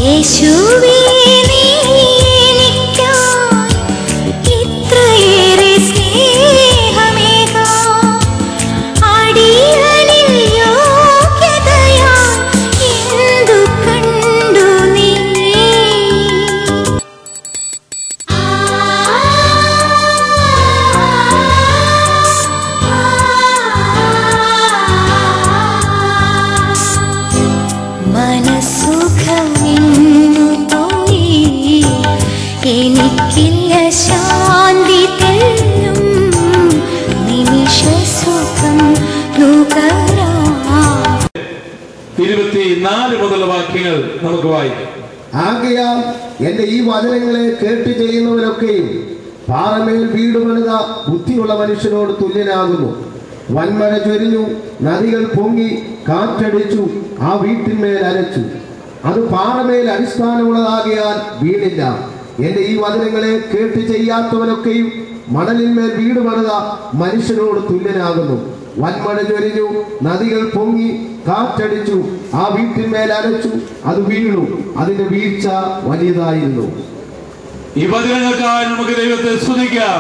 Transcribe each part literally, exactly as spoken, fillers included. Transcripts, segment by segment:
ഇരുപത്തിനാല് മുതലുള്ള വാക്യങ്ങൾ നമുക്ക് വായിക്കാം. ആകയാൽ എന്റെ ഈ വചനങ്ങളെ കേട്ട് ചെയ്യുന്നവരൊക്കെയും പാറമേൽ വീട് പണിത ബുദ്ധിയുള്ള മനുഷ്യനോട് തുല്യനാകുന്നു. വൻമഴ ചൊരിഞ്ഞു, നദികൾ പൊങ്ങി, കാറ്റടിച്ചു, ആ വീട്ടിന്മേൽ അരച്ചു. അത് പാറമേൽ അടിസ്ഥാനമുള്ളതാകിയാൽ വീണില്ല. എന്റെ ഈ വചനങ്ങളെ കേട്ട് ചെയ്യാത്തവനൊക്കെയും മണലിന്മേൽ വീട് പണിത മനുഷ്യനോട് തുല്യനാകുന്നു. വൻമഴ ചൊരിഞ്ഞു, നദികൾ പൊങ്ങി, കാറ്റടിച്ചു, ആ വീട്ടിന്മേൽ അരച്ചു, അത് വീണു, അതിന്റെ വീഴ്ച വലിയതായിരുന്നു. ഈ വചനങ്ങൾക്കായി നമുക്ക് ദൈവത്തെ സ്തുതിക്കാം.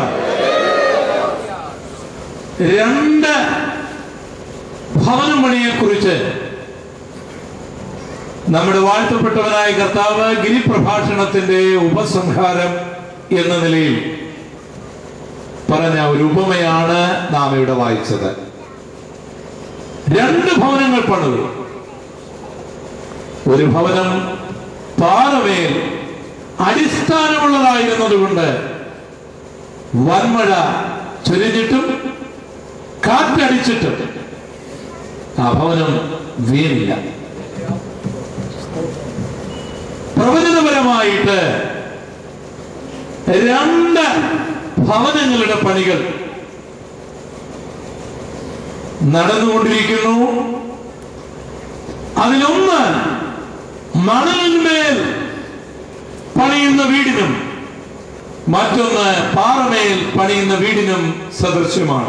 രണ്ട് ഭവനം പണിയെ കുറിച്ച് നമ്മുടെ വാഴ്ത്തപ്പെട്ടവനായ കർത്താവ് ഗിരിപ്രഭാഷണത്തിന്റെ ഉപസംഹാരം എന്ന നിലയിൽ പറഞ്ഞ ഒരു ഉപമയാണ് നാം ഇവിടെ വായിച്ചത്. രണ്ട് ഭവനങ്ങൾ പണിതു. ഒരു ഭവനം പാറമേൽ അടിസ്ഥാനമുള്ളതായിരുന്നതുകൊണ്ട് വൻമഴ ചൊരിഞ്ഞിട്ടും കാറ്റടിച്ചിട്ടും ആ ഭവനം വീണില്ല. പ്രവചനപരമായിട്ട് രണ്ട് ഭവനങ്ങളുടെ പണികൾ നടന്നുകൊണ്ടിരിക്കുന്നു. അതിലൊന്ന് മണലിന്മേൽ പണിയുന്ന വീടിനും മറ്റൊന്ന് പാറമേൽ പണിയുന്ന വീടിനും സദൃശ്യമാണ്.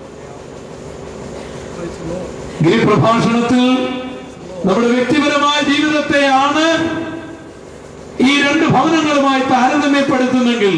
ഗിരിപ്രഭാഷണത്തിൽ നമ്മുടെ വ്യക്തിപരമായ ജീവിതത്തെയാണ് ഈ രണ്ട് ഭവനങ്ങളുമായി താരതമ്യപ്പെടുത്തുന്നെങ്കിൽ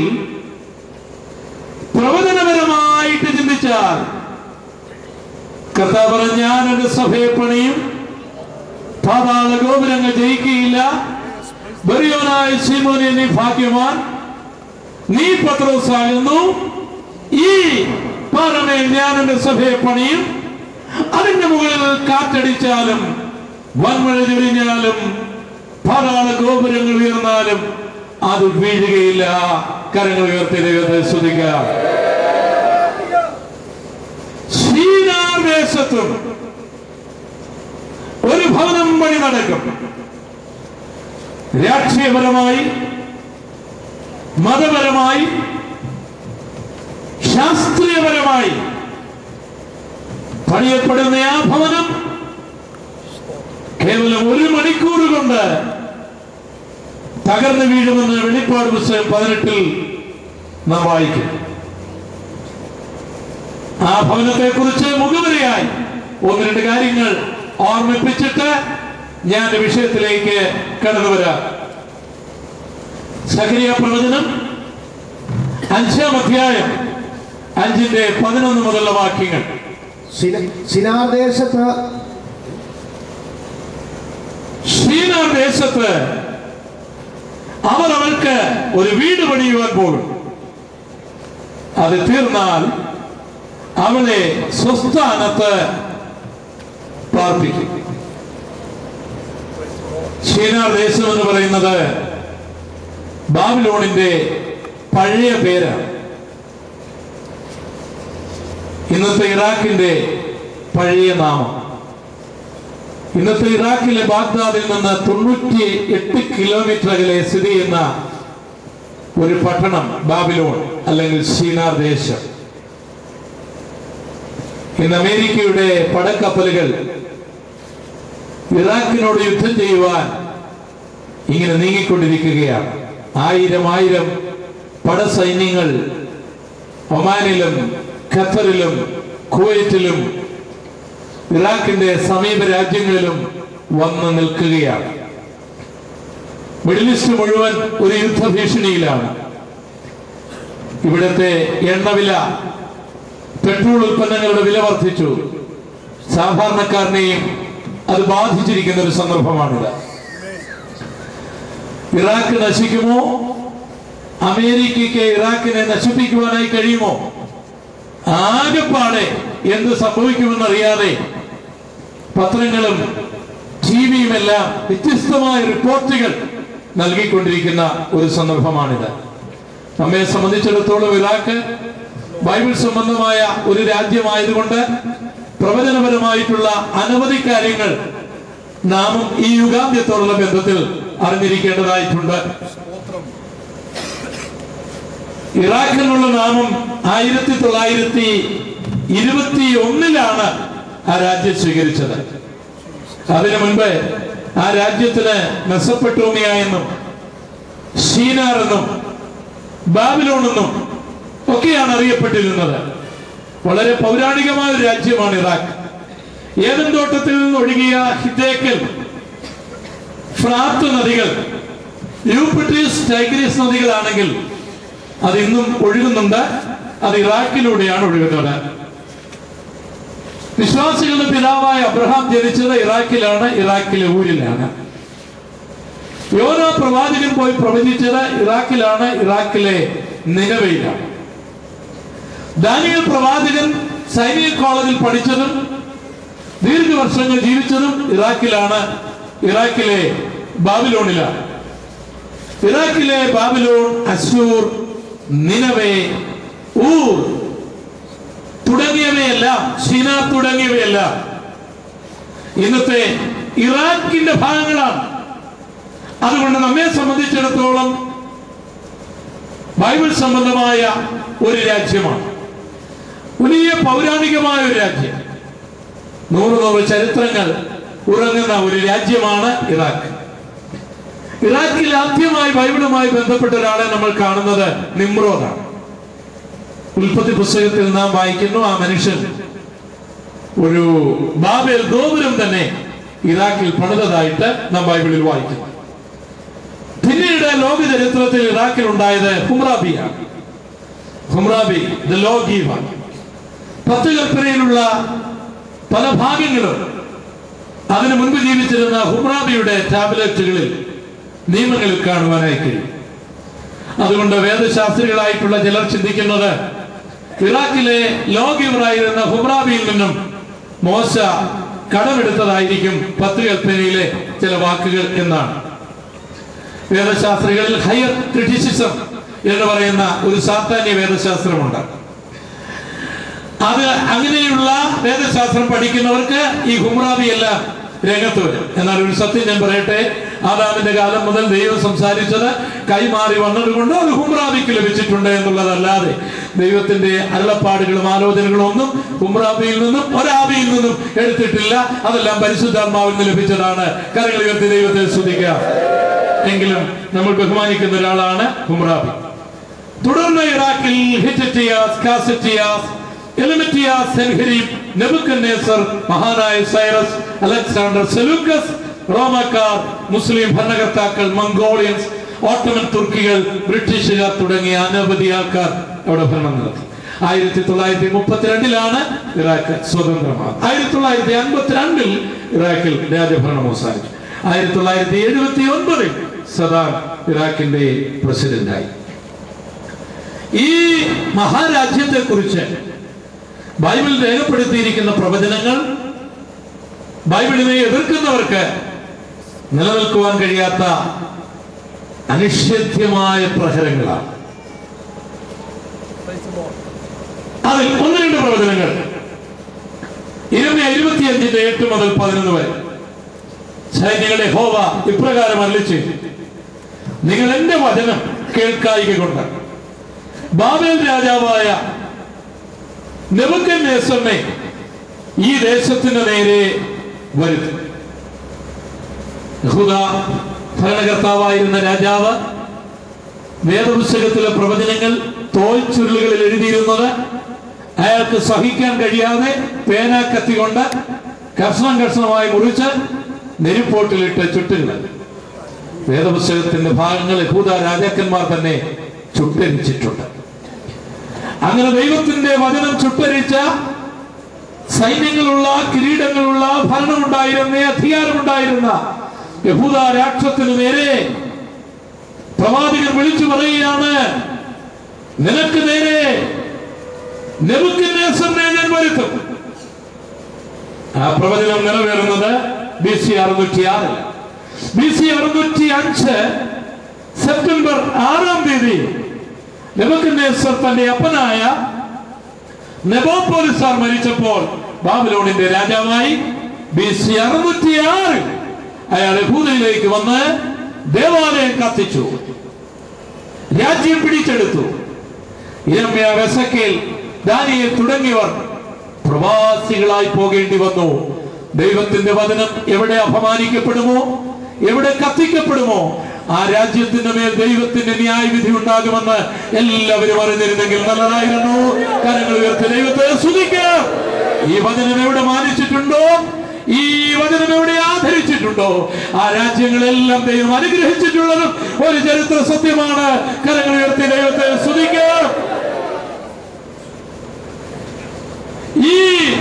പ്രവചനപരമായിട്ട് ചിന്തിച്ചാൽ കർത്താവ് പറഞ്ഞ ഞാൻ എന്റെ സഭയെ പണിയും, പാതാള ഗോപുരങ്ങൾ ജയിക്കുകയില്ല. ബറിയോനായ ശിമോനെ നീ ഭാഗ്യവാൻ, നീ പത്രോസാകുന്നു. ഈ പാറമേൽ ഞാൻ എന്റെ സഭയെ പണിയും, അതിന്റെ മുകളിൽ കാറ്റടിച്ചാലും വൻമഴ ചൊരിഞ്ഞാലും പാതാള ഗോപുരങ്ങൾ ഉയർന്നാലും അത് വീഴുകയില്ല. കരങ്ങൾ ഉയർത്തി ദൈവത്തെ സ്തുതിക്കാം. ശീനാർ ദേശത്തും ഒരു ഭവനം പണി നടക്കും. രാഷ്ട്രീയപരമായി, മതപരമായി, ശാസ്ത്രീയപരമായി പണിയപ്പെടുന്ന ആ ഭവനം കേവലം ഒരു മണിക്കൂർ കൊണ്ട് തകർന്നു വീഴുമെന്ന് വെളിപ്പാട് പുസ്തകം പതിനെട്ടിൽ നാം വായിക്കും. ആ ഭവനത്തെ കുറിച്ച് മുഖവരിയായി ഒന്ന് രണ്ട് കാര്യങ്ങൾ ഓർമ്മിപ്പിച്ചിട്ട് ഞാൻ വിഷയത്തിലേക്ക് കടന്നു വരാം. സഖരിയ പ്രവചനം അഞ്ചാം അധ്യായം അഞ്ചിന്റെ പതിനൊന്ന് മുതലുള്ള വാക്യങ്ങൾ. ശിനാർ ദേശത്ത് ശീനാർ ദേശത്ത് അവർ അവർക്ക് ഒരു വീട് പണിയുവാൻ പോകും. അത് തീർന്നാൽ അവളെ സ്വസ്ഥാനത്ത് പാർപ്പിക്കും. ശീനാർ ദേശം എന്ന് പറയുന്നത് ബാബിലോണിന്റെ പഴയ പേരാണ്. ഇന്നത്തെ ഇറാഖിന്റെ പഴയ നാമം. ഇന്നത്തെ ഇറാഖിലെ ബാഗ്ദാദിൽ നിന്ന് തൊണ്ണൂറ്റി എട്ട് കിലോമീറ്റർ അകലെ സ്ഥിതി ചെയ്യുന്ന ഒരു പട്ടണം ബാബിലോൺ അല്ലെങ്കിൽ ശീനാർ ദേശം. ഇന്ന് അമേരിക്കയുടെ പടക്കപ്പലുകൾ ഇറാഖിനോട് യുദ്ധം ചെയ്യുവാൻ ഇങ്ങനെ നീങ്ങിക്കൊണ്ടിരിക്കുകയാണ്. ആയിരം ആയിരം പടസൈന്യങ്ങൾ ഒമാനിലും ഖത്തറിലും കുവൈറ്റിലും ഇറാഖിന്റെ സമീപ രാജ്യങ്ങളിലും വന്ന് നിൽക്കുകയാണ്. മിഡിൽ ഈസ്റ്റ് മുഴുവൻ ഒരു യുദ്ധഭീഷണിയിലാണ്. ഇവിടുത്തെ എണ്ണവില, പെട്രോൾ ഉൽപ്പന്നങ്ങളുടെ വില വർദ്ധിച്ചു. സാധാരണക്കാരനെയും അത് ബാധിച്ചിരിക്കുന്ന ഒരു സന്ദർഭമാണിത്. ഇറാഖ് നശിക്കുമോ? അമേരിക്കയ്ക്ക് ഇറാഖിനെ നശിപ്പിക്കുവാനായി കഴിയുമോ? ആകെപ്പാടെ എന്ത് സംഭവിക്കുമെന്നറിയാതെ പത്രങ്ങളും ടി വിയും എല്ലാം വ്യത്യസ്തമായ റിപ്പോർട്ടുകൾ നൽകിക്കൊണ്ടിരിക്കുന്ന ഒരു സന്ദർഭമാണിത്. നമ്മെ സംബന്ധിച്ചിടത്തോളം ഇറാഖ് ബൈബിൾ സംബന്ധമായ ഒരു രാജ്യമായതുകൊണ്ട് പ്രവചനപരമായിട്ടുള്ള അനവധി കാര്യങ്ങൾ നാമും ഈ യുഗാന്ത്യത്തോടുള്ള ബന്ധത്തിൽ അറിഞ്ഞിരിക്കേണ്ടതായിട്ടുണ്ട്. ഇറാഖിനുള്ള നാമം ആയിരത്തി തൊള്ളായിരത്തി ഇരുപത്തി ഒന്നിലാണ് ആ രാജ്യം സ്വീകരിച്ചത്. അതിനു മുൻപ് ആ രാജ്യത്തിന് മെസൊപ്പൊട്ടേമിയ എന്നും ഷീനാർ എന്നും ബാബിലോൺ എന്നും ഒക്കെയാണ് അറിയപ്പെട്ടിരുന്നത്. വളരെ പൗരാണികമായ ഒരു രാജ്യമാണ് ഇറാഖ്. ഏദൻ തോട്ടത്തിൽ നിന്ന് ഒഴുകിയ ഹിദ്ദേക്കൽ, ഫ്രാത്ത് നദികൾ, യൂഫ്രട്ടീസ്, ടൈഗ്രീസ് നദികളാണെങ്കിൽ അത് ഇന്നും ഒഴുകുന്നുണ്ട്. അത് ഇറാഖിലൂടെയാണ് ഒഴുകുന്നത്. വിശ്വാസികളുടെ പിതാവായ അബ്രഹാം ജനിച്ചത് ഇറാഖിലാണ്, ഇറാഖിലെ ഊരിലാണ്. യോന പ്രവാചകൻ പോയി പ്രവചിച്ചത് ഇറാഖിലാണ്, ഇറാഖിലെ നിനവയിലാണ്. ദാനിയേൽ പ്രവാചകൻ സൈനിക കോളേജിൽ പഠിച്ചതും ദീർഘവർഷങ്ങൾ ജീവിച്ചതും ഇറാഖിലാണ്, ഇറാഖിലെ ബാബിലോണിലാണ്. ഇറാഖിലെ ബാബിലോൺ, അശൂർ, നിനവേ, ഊർ തുടങ്ങിയവയെല്ലാം, ഷീനാർ തുടങ്ങിയവയെല്ലാം ഇന്നത്തെ ഇറാഖിന്റെ ഭാഗങ്ങളാണ്. അതുകൊണ്ട് നമ്മെ സംബന്ധിച്ചിടത്തോളം ബൈബിൾ സംബന്ധമായ ഒരു രാജ്യമാണ്, വലിയ പൗരാണികമായ ഒരു രാജ്യം, നൂറ് നൂറ് ചരിത്രങ്ങൾ ഉറങ്ങുന്ന ഒരു രാജ്യമാണ് ഇറാഖ്. ഇറാഖിൽ ആദ്യമായി ബൈബിളുമായി ബന്ധപ്പെട്ട ഒരാളെ നമ്മൾ കാണുന്നത് നിമ്രോദാണ്. ഉൽപ്പത്തി പുസ്തകത്തിൽ നാം വായിക്കുന്നു, ആ മനുഷ്യൻ ഒരു ബാബേൽ ഗോപുരം തന്നെ ഇറാഖിൽ പണിതതായിട്ട് നാം ബൈബിളിൽ വായിക്കുന്നു. പിന്നീട് ലോക ചരിത്രത്തിൽ ഇറാഖിൽ ഉണ്ടായത് ഹുമ്രാബിയാണ്. Hammurabi, the law giver. പത്ത് കൽപ്പനയിലുള്ള പല ഭാഗങ്ങളും അതിനു മുൻപ് ജീവിച്ചിരുന്ന ഹുമ്രാബിയുടെ ടാബ്ലറ്റുകളിൽ, നിയമങ്ങളിൽ കാണുവാനായി കഴിയും. അതുകൊണ്ട് വേദശാസ്ത്രികളായിട്ടുള്ള ചിലർ ചിന്തിക്കുന്നത് ഇറാഖിലെ ലോ ഗീവറായിരുന്ന ഹുമ്രാബിയിൽ നിന്നും മോശ കടമെടുത്തതായിരിക്കും പത്ത് കൽപ്പനയിലെ ചില വാക്കുകൾ എന്നാണ്. വേദശാസ്ത്രികളിൽ ഹയർ ക്രിറ്റിസിസം എന്ന് പറയുന്ന ഒരു സാത്താന്യ വേദശാസ്ത്രമുണ്ട്. അത് അങ്ങനെയുള്ള വേദശാസ്ത്രം പഠിക്കുന്നവർക്ക് ഈ ഹുമ്രാബി എല്ലാം രംഗത്ത് വരും. എന്നാൽ ഒരു സത്യം ഞാൻ പറയട്ടെ, ആദാമിന്റെ കാലം മുതൽ ദൈവം സംസാരിച്ചത് കൈമാറി വന്നതുകൊണ്ട് അത് ഹുമ്രാബിക്ക് ലഭിച്ചിട്ടുണ്ട് എന്നുള്ളതല്ലാതെ ദൈവത്തിന്റെ അരുളപ്പാടുകളും ആലോചനകളും ഒന്നും ഹുമ്രാബിയിൽ നിന്നും ഒരാബിയിൽ നിന്നും എടുത്തിട്ടില്ല. അതെല്ലാം പരിശുദ്ധാത്മാവിൽ നിന്ന് ലഭിച്ചതാണ്. കരങ്ങൾ ഉയർത്തി ദൈവത്തെ സ്തുതിക്കുക. എങ്കിലും നമ്മൾ ബഹുമാനിക്കുന്ന ഒരാളാണ് ഹുമ്രാബി. തുടർന്ന് ഇറാഖിൽ Hittites, Kassites, Elamites, Sennacherib, Nebuchadnezzar, മഹാനായ സൈറസ്, അലക്സാണ്ടർ, സെലൂക്കസ്, റോമക്കാർ, മുസ്ലിം ഭരണകർത്താക്കൾ, മംഗോളിയൻസ്, ഓട്ടോമൻ തുർക്കികൾ, ബ്രിട്ടീഷുകാർ തുടങ്ങിയ അനവധി ആൾക്കാർ അവിടെ ഭരണം നടത്തി. ആയിരത്തി തൊള്ളായിരത്തി മുപ്പത്തിരണ്ടിലാണ് ഇറാഖ് സ്വതന്ത്രമാകുന്നത്. ആയിരത്തി തൊള്ളായിരത്തി അൻപത്തിരണ്ടിൽ ഇറാഖിൽ രാജഭരണം അവസാനിച്ചു. ആയിരത്തി തൊള്ളായിരത്തി എഴുപത്തി ഒൻപതിൽ സദാം ഇറാഖിന്റെ പ്രസിഡന്റായി. ഈ മഹാരാജ്യത്തെ കുറിച്ച് ബൈബിൾ രേഖപ്പെടുത്തിയിരിക്കുന്ന പ്രവചനങ്ങൾ ബൈബിളിനെ എതിർക്കുന്നവർക്ക് നിലനിൽക്കുവാൻ കഴിയാത്ത അനിഷേധ്യമായ പ്രഹരങ്ങളാണ്. അതിൽ ഒന്ന് രണ്ട് പ്രവചനങ്ങൾ ഇരമ്യ ഇരുപത്തിയഞ്ചിന്റെ എട്ട് മുതൽ പതിനൊന്ന് വരെ സൈന്യങ്ങളുടെ യഹോവ ഇപ്രകാരം അരുളിച്ചു: നിങ്ങൾ എന്റെ വചനം കേൾക്കായിക കൊണ്ട് ബാബേൽ രാജാവായ നെബൂഖദ്നേസറിനെ ഈ ദേശത്തിന് നേരെ വരുത്തി. യഹൂദ ഭരണകർത്താവായിരുന്ന രാജാവ് വേദപുസ്തകത്തിലെ പ്രവചനങ്ങൾ തോൽ ചുരുളുകളിൽ എഴുതിയിരുന്നത് അയാൾക്ക് സഹിക്കാൻ കഴിയാതെ പേന കത്തി കൊണ്ട് കർഷണം കർഷണമായി മുറിച്ച് നെരുപ്പോട്ടിലിട്ട് ചുട്ടുകൾ. വേദപുസ്തകത്തിന്റെ ഭാഗങ്ങൾ യഹൂദ രാജാക്കന്മാർ തന്നെ ചുട്ടരിച്ചിട്ടുണ്ട്. അങ്ങനെ ദൈവത്തിന്റെ വചനം ചുട്ടരിച്ച സൈന്യങ്ങളുള്ള, കിരീടങ്ങളുള്ള, ഭരണമുണ്ടായിരുന്ന, അധികാരമുണ്ടായിരുന്ന യഹൂദ രാഷ്ട്രത്തിന് നേരെ പ്രവാചകൻ വിളിച്ചു പറയുകയാണ്, നിനക്ക് നേരെ നെബൂഖദ്നേസറിനെ ഞാൻ വരുത്തും. ആ പ്രവചനം നിറവേറുന്നത് ബി സി അറുന്നൂറ്റി ആറ് ബി സി അറുന്നൂറ്റി അഞ്ച് സെപ്റ്റംബർ ആറാം തീയതി നെബൂഖദ്നേസർ തന്റെ അപ്പനായ നെബൂഖദ്നേസർ മരിച്ചപ്പോൾ ബാബിലോണിന്റെ രാജാവായി ബി സി അറുന്നൂറ്റി ആറ് അയാൾ യഹൂദയിലേക്ക് വന്ന് ദേവാലയം കത്തിച്ചു, രാജ്യം പിടിച്ചെടുത്തു. യിരെമ്യാ, എസെക്കിയേൽ, ദാനിയേൽ തുടങ്ങിയവർ പ്രവാസികളായി പോകേണ്ടി വന്നു. ദൈവത്തിന്റെ വചനം എവിടെ അപമാനിക്കപ്പെടുമോ, എവിടെ കത്തിക്കപ്പെടുമോ, ആ രാജ്യത്തിന്റെ മേൽ ദൈവത്തിന്റെ ന്യായവിധി ഉണ്ടാകുമെന്ന് എല്ലാവരും അറിഞ്ഞിരുന്നെങ്കിൽ നല്ലതായിരുന്നു. കരങ്ങൾ ഉയർത്തി ദൈവത്തെ സ്തുതിക്കുക. ഈ വചനം എവിടെ മാനിച്ചിട്ടുണ്ടോ, ഈ വചനം എവിടെ ആദരിച്ചിട്ടുണ്ടോ, ആ രാജ്യങ്ങളെല്ലാം ദൈവം അനുഗ്രഹിച്ചിട്ടുള്ളതും ഒരു ചരിത്ര സത്യമാണ്. കരങ്ങൾ ഉയർത്തി ദൈവത്തെ സ്തുതിക്കുക. ഈ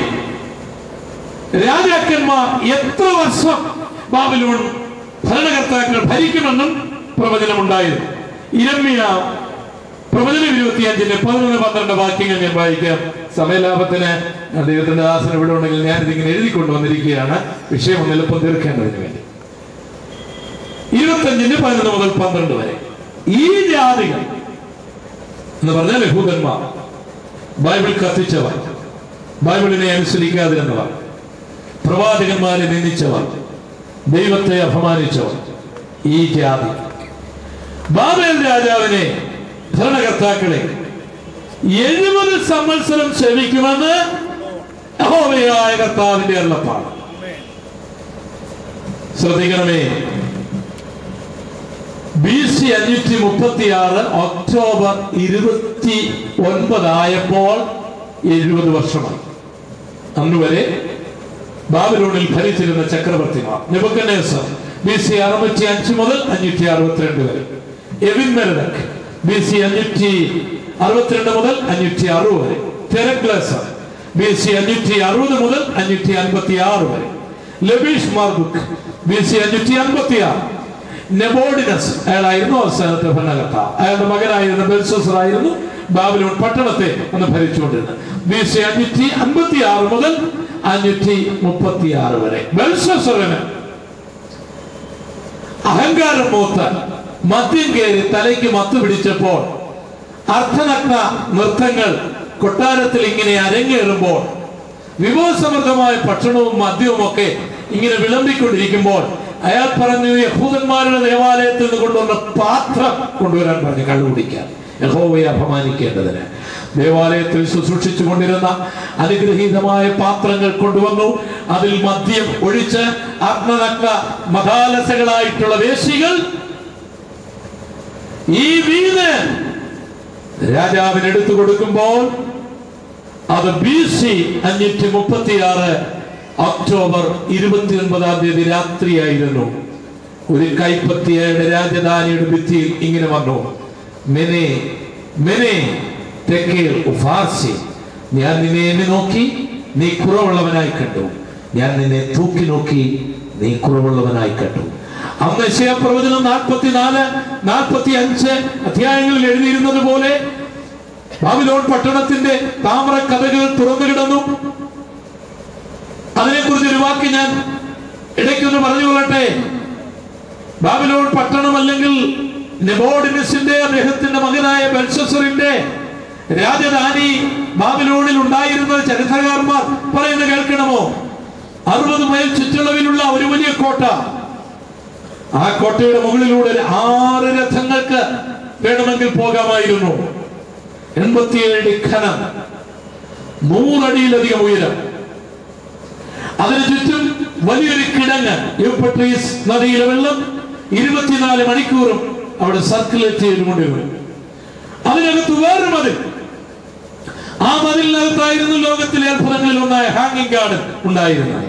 രാജാക്കന്മാർ എത്ര വർഷം ബാബിലോൺ ഭരണകർത്താക്കൾ ഭരിക്കുമെന്നും പ്രവചനമുണ്ടായിരുന്നു. യിരെമ്യാ പ്രവചനം ഇരുപത്തിയഞ്ചിന്റെ പതിനൊന്ന് പന്ത്രണ്ട് വാക്യങ്ങൾ ഞാൻ വായിക്കാം. സമയലാഭത്തിന് ദൈവത്തിന്റെ ദാസൻ ഇവിടെ ഉണ്ടെങ്കിൽ ഞാൻ ഇതിങ്ങനെ എഴുതിക്കൊണ്ടുവന്നിരിക്കുകയാണ്, വിഷയം ഒന്ന് എളുപ്പം തീർക്കേണ്ടതിന് വേണ്ടി. ഇരുപത്തിയഞ്ചിന് പതിനൊന്ന് മുതൽ പന്ത്രണ്ട് വരെ ഈ ജാതികൾ എന്ന് പറഞ്ഞാൽ യഹൂദന്മാർ, ബൈബിൾ കത്തിച്ചവർ, ബൈബിളിനെ അനുസരിക്കാതിരുന്നവർ, പ്രവാചകന്മാരെ നിന്ദിച്ചവർ, ദൈവത്തെ അപമാനിച്ചവർ, ഈ ജാതി ബാബേൽ രാജാവിനെ, ഭരണകർത്താക്കളെ എഴുപത് സംവത്സരം സേവിക്കുമെന്ന് യഹോവയായ കർത്താവിന്റെ അരുളപ്പാട്. ശ്രദ്ധിക്കണമേ, ബി സി അഞ്ഞൂറ്റി മുപ്പത്തി ആറ് ഒക്ടോബർ ഇരുപത്തി ഒൻപതായപ്പോൾ എഴുപത് വർഷമായി. അന്നുവരെ ബാബിലോണിൽ ഭരിച്ചിരുന്ന ചക്രവർത്തിമാർ നെബൂഖദ്നേസർ ബി സി അറുന്നൂറ്റി അഞ്ച് മുതൽ അഞ്ഞൂറ്റി അറുപത്തിരണ്ട് വരെ, എവിൻമെരോദക്ക് ബി സി അഞ്ഞൂറ്റി അറുപത്തിരണ്ട് മുതൽ അഞ്ഞൂറ്റി അറുപത് വരെ, തെരഗ്ലാസർ ബി സി അഞ്ഞൂറ്റി അറുപത് മുതൽ അഞ്ഞൂറ്റി അൻപത്തി ആറ് വരെ, ലബീഷ് മാർബുക്ക് ബി സി അഞ്ഞൂറ്റി അൻപത്തി ആറ്, നെബോഡിനസ് അയാളായിരുന്നു അവസാനത്തെ ഭരണകർത്താവ്. അയാളുടെ മകനായിരുന്ന ബെൽഷസ്സർ ആയിരുന്നു ബാബിലോൺ പട്ടണത്തെ അന്ന് ഭരിച്ചുകൊണ്ടിരുന്നത്. ബി സി അഞ്ഞൂറ്റി അൻപത്തി ആറ് മുതൽ അഞ്ഞൂറ്റി മുപ്പത്തി ആറ് വരെ ബെൽഷസ്സറിന് അഹങ്കാരം മൂത്ത് മദ്യം കയറി തലയ്ക്ക് മത്ത് പിടിച്ചപ്പോൾ അർദ്ധനഗ്ന നൃത്തങ്ങൾ കൊട്ടാരത്തിൽ ഇങ്ങനെ അരങ്ങേറുമ്പോൾ വിഭവസമൃദ്ധമായ ഭക്ഷണവും മദ്യവും ഒക്കെ ഇങ്ങനെ വിളമ്പിക്കൊണ്ടിരിക്കുമ്പോൾ അയാൾ പറഞ്ഞു, യഹൂദന്മാരുടെ ദേവാലയത്തിൽ നിന്ന് കൊണ്ടുവന്ന പാത്രം കൊണ്ടുവരാൻ പറഞ്ഞു, കള്ളുകുടിക്കാൻ, യഹോവയെ അപമാനിക്കേണ്ടതിന്. ദേവാലയത്തിൽ ശുശ്രൂഷിച്ചു കൊണ്ടിരുന്ന അനുഗ്രഹീതമായ പാത്രങ്ങൾ കൊണ്ടുവന്നു. അതിൽ മദ്യം ഒഴിച്ച് അഗ്നനഗ്ന മതാലസകളായിട്ടുള്ള വേശികൾ ഈ വീട് രാജാവിന് എടുത്തു കൊടുക്കുമ്പോൾ അത് ബി സി അഞ്ഞൂറ്റി മുപ്പത്തി ആറ് ഒക്ടോബർ ഇരുപത്തി ഒൻപതാം തീയതി രാത്രിയായിരുന്നു. ഒരു കൈപ്പത്തിയയുടെ രാജധാനിയുടെ ഭിത്തിയിൽ ഇങ്ങനെ വന്നു, മെനെ മെനെ തെക്കേൽ ഉഫാർസി, ഞാൻ നിന്നെ എന്നെ നോക്കി നീ കുറവുള്ളവനായി കണ്ടു, ഞാൻ നിന്നെ തൂക്കി നോക്കി നീ കുറവുള്ളവനായി കണ്ടു. അന്ന് യെശയ്യാ പ്രവചനം നാൽപ്പത്തിനാല് നാൽപ്പത്തി അഞ്ച് അധ്യായങ്ങളിൽ എഴുതിയിരുന്നത് പോലെ ബാബിലോൺ പട്ടണത്തിന്റെ താമ്ര കഥകൾ തുറന്നു കിടന്നു. അതിനെക്കുറിച്ച് ഒരു വാക്ക് ഞാൻ ഇടയ്ക്കൊന്ന് പറഞ്ഞുകൊള്ളട്ടെ. ബാബിലോൺ പട്ടണം അല്ലെങ്കിൽ നെബൂഖദ്നേസറിന്റെ അദ്ദേഹത്തിന്റെ മകനായ ബെൽഷസ്സറിന്റെ രാജധാനി ബാബിലോണിൽ ഉണ്ടായിരുന്ന ചരിത്രകാരന്മാർ പറയുന്നത് കേൾക്കണമോ? അറുപത് മൈൽ ചുറ്റളവിലുള്ള ഒരു വലിയ കോട്ട. ആ കോട്ടയുടെ മുകളിലൂടെ ആറ് രഥങ്ങൾക്ക് വേണമെങ്കിൽ പോകാമായിരുന്നു. എൺപത്തിയേഴ് അടി ഘനം, നൂറടിയിലധികം ഉയരം, അതിനു ചുറ്റും വലിയൊരു കിടങ്ങ്, യൂഫ്രട്ടീസ് നദിയിലെ വെള്ളം ഇരുപത്തിനാല് മണിക്കൂറും അവിടെ സർക്കുലേറ്റ് ചെയ്തുകൊണ്ടിരുന്നു. അതിനകത്ത് വേറെ മതിൽ, ആ മതിലിനകത്തായിരുന്നു ലോകത്തിലെ അത്ഭുതങ്ങളിൽ ഒന്നായ ഹാങ്ങിങ് ഗാർഡൻ ഉണ്ടായിരുന്നത്.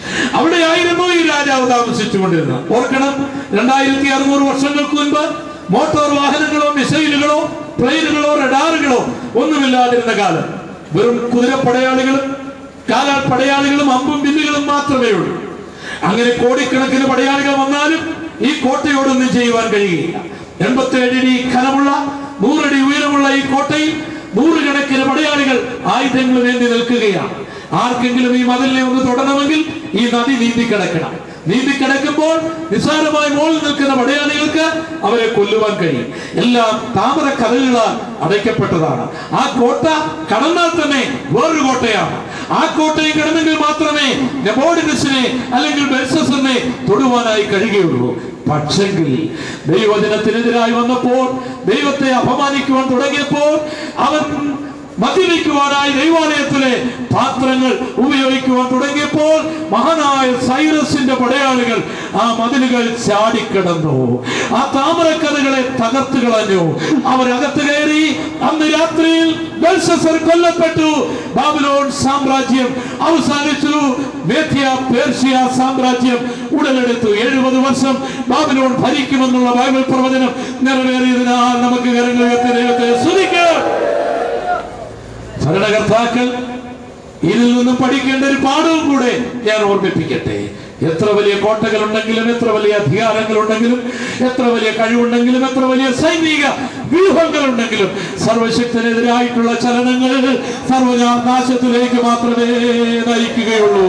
അവിടെയായിരുന്നു ഈ രാജാവ് താമസിച്ചുകൊണ്ടിരുന്നത്. ഓർക്കണം, രണ്ടായിരത്തി അറുന്നൂറ് വർഷങ്ങൾക്ക് മുൻപ് മോട്ടോർ വാഹനങ്ങളോ മിസൈലുകളോ പ്ലെയിനുകളോ റഡാറുകളോ ഒന്നുമില്ലാതിരുന്ന കാലം. വെറും കുതിരപ്പടയാളികളും കാലാൾ പടയാളികളും അമ്പും വില്ലുകളും മാത്രമേ ഉള്ളൂ. അങ്ങനെ കോടിക്കണക്കിന് പടയാളികൾ വന്നാലും ഈ കോട്ടയോടൊന്നും ചെയ്യുവാൻ കഴിയുകയില്ല. എൺപത്തിയേഴ് അടി ഘനമുള്ള നൂറടി ഉയരമുള്ള ഈ കോട്ടയിൽ നൂറുകണക്കിന് പടയാളികൾ ആയുധങ്ങൾ വേണ്ടി നിൽക്കുകയാണ്. ആർക്കെങ്കിലും ഈ മതിലിനെ ഒന്ന് തൊടണമെങ്കിൽ ഈ നദി നീന്തി കിടക്കണം. നീന്തി കിടക്കുമ്പോൾ നിസ്സാരമായി മുകളിൽ നിൽക്കുന്ന പടയാളികൾക്ക് അവരെ കൊല്ലുവാൻ കഴിയും. എല്ലാം താമര കഥകളാൽ അടയ്ക്കപ്പെട്ടതാണ്. ആ കോട്ട കടന്നാൽ തന്നെ വേറൊരു കോട്ടയാണ്. ആ കോട്ടയിൽ കിടന്നെങ്കിൽ മാത്രമേ നെബൂഖദ്നേസറിനെ അല്ലെങ്കിൽ ബെൽഷസ്സറിനെ തൊടുവാനായി കഴിയുകയുള്ളൂ. പക്ഷെങ്കിൽ ദൈവജനത്തിനെതിരായി വന്നപ്പോൾ, ദൈവത്തെ അപമാനിക്കുവാൻ തുടങ്ങിയപ്പോൾ, അവൻ മദ്യപിക്കുവാനായി ദൈവാലയത്തിലെ പാത്രങ്ങൾ ഉപയോഗിക്കുവാൻ തുടങ്ങിയപ്പോൾ മഹാനായ സൈറസിന്റെ പടയാളികൾ ആ മതിലുകൾ ചാടിക്കിടന്നു. ആ താമരക്കഥകളെ തകർത്ത് കളഞ്ഞു. അവരകത്ത് കയറി. അന്ന് രാത്രിയിൽ ബെൽഷസ്സർ കൊല്ലപ്പെട്ടു. ബാബിലോൺ സാമ്രാജ്യം അവസാനിച്ചു. മേദ്യ പേർഷ്യ സാമ്രാജ്യം ഉടലെടുത്തു. എഴുപത് വർഷം ബാബിലോൺ ഭരിക്കുമെന്നുള്ള ബൈബിൾ പ്രവചനം നിറവേറിയതിനാൽ നമുക്ക് കരങ്ങൾ ഉയർത്തി ദൈവത്തെ സ്തുതിക്കാം. ഭരണകർത്താക്കൾ ഇതിൽ നിന്നും പഠിക്കേണ്ട ഒരു പാഠവും കൂടെ ഞാൻ ഓർമ്മിപ്പിക്കട്ടെ. എത്ര വലിയ കോട്ടകൾ ഉണ്ടെങ്കിലും, എത്ര വലിയ അധികാരങ്ങൾ ഉണ്ടെങ്കിലും, എത്ര വലിയ കഴിവുണ്ടെങ്കിലും, എത്ര വലിയ സൈനിക വ്യൂഹങ്ങൾ ഉണ്ടെങ്കിലും, സർവശക്തനെതിരായിട്ടുള്ള ചലനങ്ങൾ സർവനാശത്തിലേക്ക് മാത്രമേ നയിക്കുകയുള്ളൂ.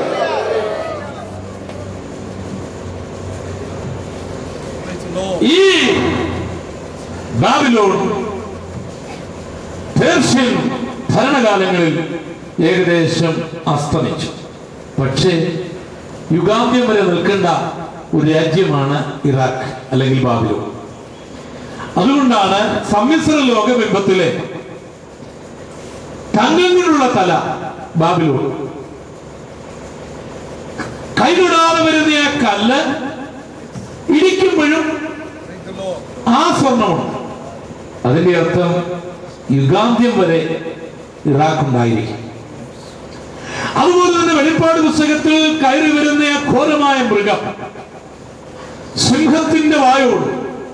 ഈ ബാബിലോൺ പേർഷ്യൻ ഭരണകാലങ്ങളിൽ ഏകദേശം അസ്തമിച്ചു. പക്ഷേ യുഗാന്ത്യം വരെ നിൽക്കേണ്ട ഒരു രാജ്യമാണ് ഇറാഖ് അല്ലെങ്കിൽ ബാബിലോൺ. അതുകൊണ്ടാണ് സമ്മിശ്ര ലോകബിംബത്തിലെ തങ്കങ്ങളുള്ള തല ബാബിലോൺ, കൈതൊടാതെ വരുന്ന ആ കല്ല് ഇടിക്കുമ്പോഴും ആ സ്വർണ്ണമുണ്ട്. അതിന്റെ അർത്ഥം യുഗാന്ത്യം വരെ ഇറാഖ് ഉണ്ടായിരിക്കും. അതുപോലെ തന്നെ വെളിപ്പാട് പുസ്തകത്തിൽ കയറി വരുന്ന ഘോരമായ മൃഗം, സിംഹത്തിന്റെ വായോട്,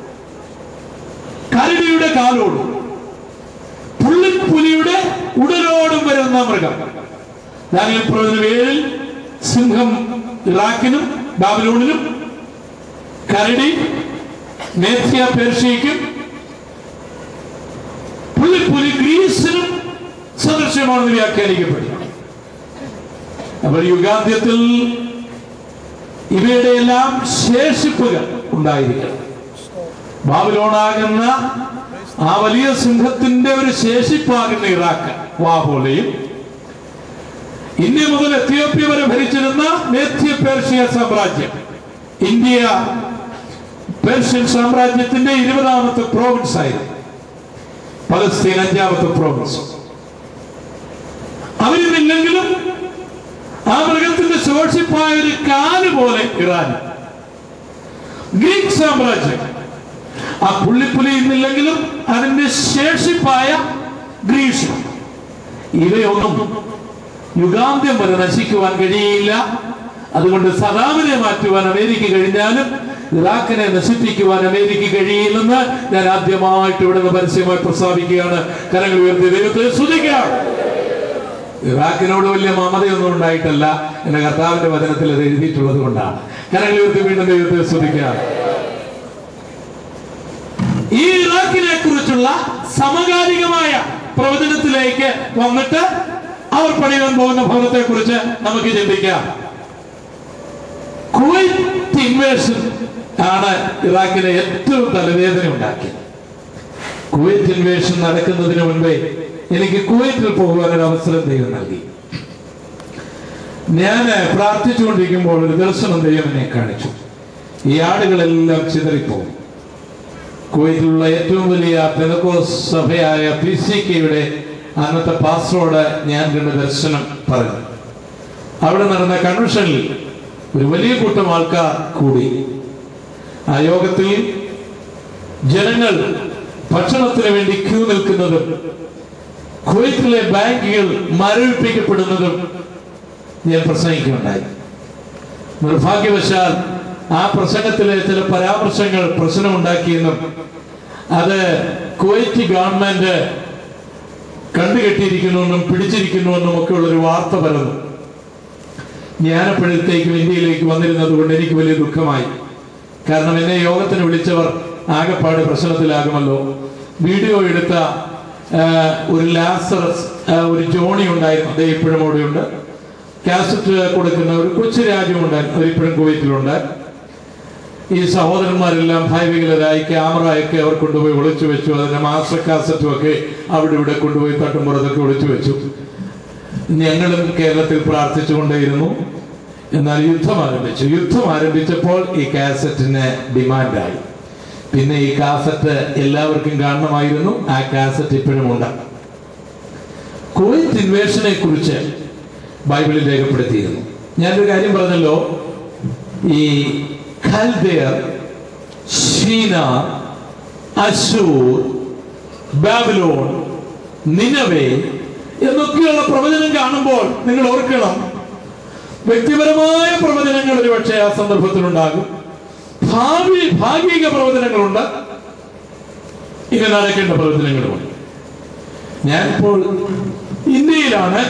കരടിയുടെ കാലോട്, പുള്ളിപ്പുലിയുടെ ഉടലോടും വരുന്ന മൃഗം. ദാനിയേൽ പ്രവചനം ഏഴിൽ സിംഹം ഇറാഖിനും ബാബിലോണിനും, കരടി മേദ്യ പേർഷ്യയ്ക്കും, പുള്ളിപ്പുലി ഗ്രീസിനും സദൃശ്യമാണെന്ന് വ്യാഖ്യാനിക്കപ്പെട്ടു. അപ്പോൾ യുഗാന്ത്യത്തിൽ ഇവയുടെ എല്ലാം ശേഷിപ്പുകൾ ഉണ്ടായിരിക്കണം. ബാബിലോണാകുന്ന ആ വലിയ സിംഹത്തിന്റെ ഒരു ശേഷിപ്പാകുന്ന ഇറാഖ് വാപോലെയും, ഇന്ത്യ മുതൽ എത്യോപ്യ വരെ ഭരിച്ചിരുന്ന മേദ്യ പേർഷ്യ സാമ്രാജ്യം, ഇന്ത്യ പേർഷ്യൻ സാമ്രാജ്യത്തിന്റെ ഇരുപതാമത്തെ പ്രോവിൻസ് ആയിരുന്നു. പലസ്തീൻ അഞ്ചാമത്തെ പ്രോവിൻസ്. അവരില്ലെങ്കിലും ആ മൃഗത്തിന്റെ ശോഷിപ്പായ ഒരു കാല് പോലെ ഇറാൻ. ഗ്രീക്ക് സാമ്രാജ്യം, ആ പുള്ളിപ്പുലി ഇന്നില്ലെങ്കിലും അതിന്റെ ശേഷിപ്പായ ഗ്രീസ്. ഇവയൊന്നും യുഗാന്ത്യം വരെ നശിക്കുവാൻ കഴിയില്ല. അതുകൊണ്ട് സദാമിനെ മാറ്റുവാൻ അമേരിക്ക കഴിഞ്ഞാലും ഇറാഖിനെ നശിപ്പിക്കുവാൻ അമേരിക്ക കഴിയില്ലെന്ന് ഞാൻ ആദ്യമായിട്ട് ഇവിടെ നിന്ന് പരസ്യമായി പ്രസ്താവിക്കുകയാണ്. കരങ്ങൾ ഉയർത്തി ദൈവത്തെ സ്തുതിക്കാം. ഇറാഖിനോട് വലിയ മമതയൊന്നും ഉണ്ടായിട്ടല്ല, എന്റെ കർത്താവിന്റെ വചനത്തിൽ അത് എഴുതിയിട്ടുള്ളത് കൊണ്ടാണ്. കരങ്ങൾ ഉയർത്തി വീണ്ടും ദൈവത്തെ സ്തുതിക്കാം. ഈ ഇറാഖിനെ കുറിച്ചുള്ള സമകാലികമായ പ്രവചനത്തിലേക്ക് വന്നിട്ട് അവർ പണിയാൻ പോകുന്ന ഭവനത്തെ കുറിച്ച് നമുക്ക് ചിന്തിക്കാം. കുവൈറ്റ് ഇൻവേഷൻ ആണ് ഇറാഖിനെ ഏറ്റവും തലവേദന ഉണ്ടാക്കിയത്. കുവൈറ്റ് ഇൻവേഷൻ നടക്കുന്നതിന് മുൻപേ എനിക്ക് കുവൈറ്റിൽ പോകുവാൻ ഒരു അവസരം ദൈവം നൽകി. ഞാൻ പ്രാർത്ഥിച്ചുകൊണ്ടിരിക്കുമ്പോൾ ഒരു ദർശനം ദൈവം എന്നെ കാണിച്ചു. ഈ ആടുകളെല്ലാം ചിതറിപ്പോകും. കുവൈറ്റിലുള്ള ഏറ്റവും വലിയ പെന്തക്കോസ്ത് സഭയായ പി സി കെയുടെ അന്നത്തെ പാസ്റ്ററോട് ഞാൻ കണ്ട ദർശനം പറഞ്ഞു. അവിടെ നടന്ന കൺവെൻഷനിൽ ഒരു വലിയ കൂട്ടം ആൾക്കാർ കൂടി. ആ യോഗത്തിൽ ജനങ്ങൾ ഭക്ഷണത്തിന് വേണ്ടി ക്യൂ നിൽക്കുന്നതും കുവൈറ്റിലെ ബാങ്കുകൾ മരവിപ്പിക്കപ്പെടുന്നതും ഞാൻ പ്രസംഗിക്കുകയുണ്ടായി. നിർഭാഗ്യവശാൽ ആ പ്രസംഗത്തിലെ ചില പരാമർശങ്ങൾ പ്രശ്നമുണ്ടാക്കിയെന്നും അത് കുവൈറ്റ് ഗവൺമെന്റ് കണ്ടുകെട്ടിയിരിക്കുന്നുവെന്നും പിടിച്ചിരിക്കുന്നുവെന്നും ഒക്കെ ഉള്ളൊരു വാർത്ത പരന്നു. ഞാനപ്പോഴത്തേക്കും ഇന്ത്യയിലേക്ക് വന്നിരുന്നത് കൊണ്ട് എനിക്ക് വലിയ ദുഃഖമായി. കാരണം എന്നെ യോഗത്തിന് വിളിച്ചവർ ആകെപ്പാട് പ്രശ്നത്തിലാകുമല്ലോ. വീഡിയോ എടുത്ത ഒരു ലാസറസ്, ഒരു ജോണി ഉണ്ടായിരുന്നു, അദ്ദേഹം ഇപ്പോഴും അവിടെയുണ്ട്. കാസറ്റ് കൊടുക്കുന്ന ഒരു കൊച്ചു രാജ്യമുണ്ടായിരുന്നു, അവരിപ്പോഴും കുവൈറ്റിലുണ്ട്. ഈ സഹോദരന്മാരെല്ലാം ഭയവികലരായി ക്യാമറയൊക്കെ അവർ കൊണ്ടുപോയി ഒളിച്ചു വെച്ചു. അതിന്റെ മാസ്റ്റർ കാസറ്റും ഒക്കെ അവിടെ ഇവിടെ കൊണ്ടുപോയി തട്ടുമ്പുറത്തൊക്കെ ഒളിച്ചു വെച്ചു. ഞങ്ങളും കേരളത്തിൽ പ്രാർത്ഥിച്ചുകൊണ്ടേയിരുന്നു. എന്നാൽ യുദ്ധം ആരംഭിച്ചു. യുദ്ധം ആരംഭിച്ചപ്പോൾ ഈ കാസറ്റിന് ഡിമാൻഡായി. പിന്നെ ഈ കാസറ്റ് എല്ലാവർക്കും കാണണമായിരുന്നു. ആ കാസറ്റ് ഇപ്പോഴും ഉണ്ട്. കുവൈറ്റ് ഇൻവേഷനെ കുറിച്ച് ബൈബിളിൽ രേഖപ്പെടുത്തിയിരുന്നു. ഞാനൊരു കാര്യം പറഞ്ഞല്ലോ, ഈ ഖൽദയർ, ഷീനാർ, അശൂർ, ബാബിലോൺ, നിനവേ എന്നൊക്കെയുള്ള പ്രവചനം കാണുമ്പോൾ നിങ്ങൾ ഓർക്കണം, വ്യക്തിപരമായ പ്രവചനങ്ങൾ ഒരുപക്ഷെ ആ സന്ദർഭത്തിലുണ്ടാകും. ഭാവി ഭാഗിക പ്രവചനങ്ങളുണ്ട്, ഇങ്ങനെ നടക്കേണ്ട പ്രവചനങ്ങളുമുണ്ട്. ഞാനിപ്പോൾ ഇന്ത്യയിലാണ്.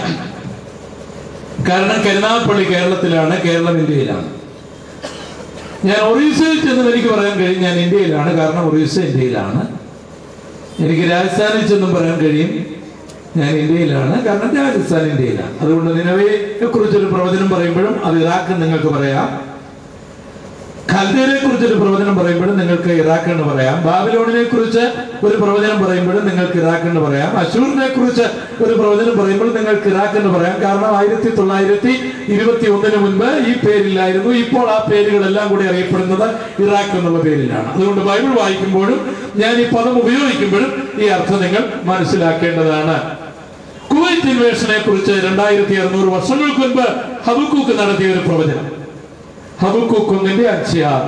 കാരണം കരുനാഗപ്പള്ളി കേരളത്തിലാണ്, കേരളം ഇന്ത്യയിലാണ്. ഞാൻ ഒറീസയിൽ ചെന്നും എനിക്ക് പറയാൻ കഴിയും ഞാൻ ഇന്ത്യയിലാണ്, കാരണം ഒറീസ ഇന്ത്യയിലാണ്. എനിക്ക് രാജസ്ഥാനിൽ ചെന്നും പറയാൻ കഴിയും ഞാൻ ഇന്ത്യയിലാണ്, കാരണം രാജസ്ഥാൻ ഇന്ത്യയിലാണ്. അതുകൊണ്ട് നിനവയെ കുറിച്ചൊരു പ്രവചനം പറയുമ്പോഴും അത് ഇറാഖ് നിങ്ങൾക്ക് പറയാം. ഖൽദയരെ കുറിച്ചൊരു പ്രവചനം പറയുമ്പോഴും നിങ്ങൾക്ക് ഇറാഖ് എന്ന് പറയാം. ബാബിലോണിനെ കുറിച്ച് ഒരു പ്രവചനം പറയുമ്പോഴും നിങ്ങൾക്ക് ഇറാഖ് എന്ന് പറയാം. അശൂറിനെ കുറിച്ച് ഒരു പ്രവചനം പറയുമ്പോൾ നിങ്ങൾക്ക് ഇറാഖ് എന്ന് പറയാം. കാരണം ആയിരത്തി തൊള്ളായിരത്തി ഇരുപത്തി ഒന്നിന് മുൻപ് ഈ പേരില്ലായിരുന്നു. ഇപ്പോൾ ആ പേരുകളെല്ലാം കൂടി അറിയപ്പെടുന്നത് ഇറാഖ് എന്നുള്ള പേരിലാണ്. അതുകൊണ്ട് ബൈബിൾ വായിക്കുമ്പോഴും ഞാൻ ഈ പദം ഉപയോഗിക്കുമ്പോഴും ഈ അർത്ഥം നിങ്ങൾ മനസ്സിലാക്കേണ്ടതാണ്. കുവൈറ്റ് ഇൻവേഷനെ കുറിച്ച് രണ്ടായിരത്തി അറുന്നൂറ് വർഷങ്ങൾക്ക് മുൻപ് ഹബക്കൂക്ക് നടത്തിയ ഒരു പ്രവചനം. ഹബക്കൂക്ക് ഒന്നിന്റെ അഞ്ചാറ്,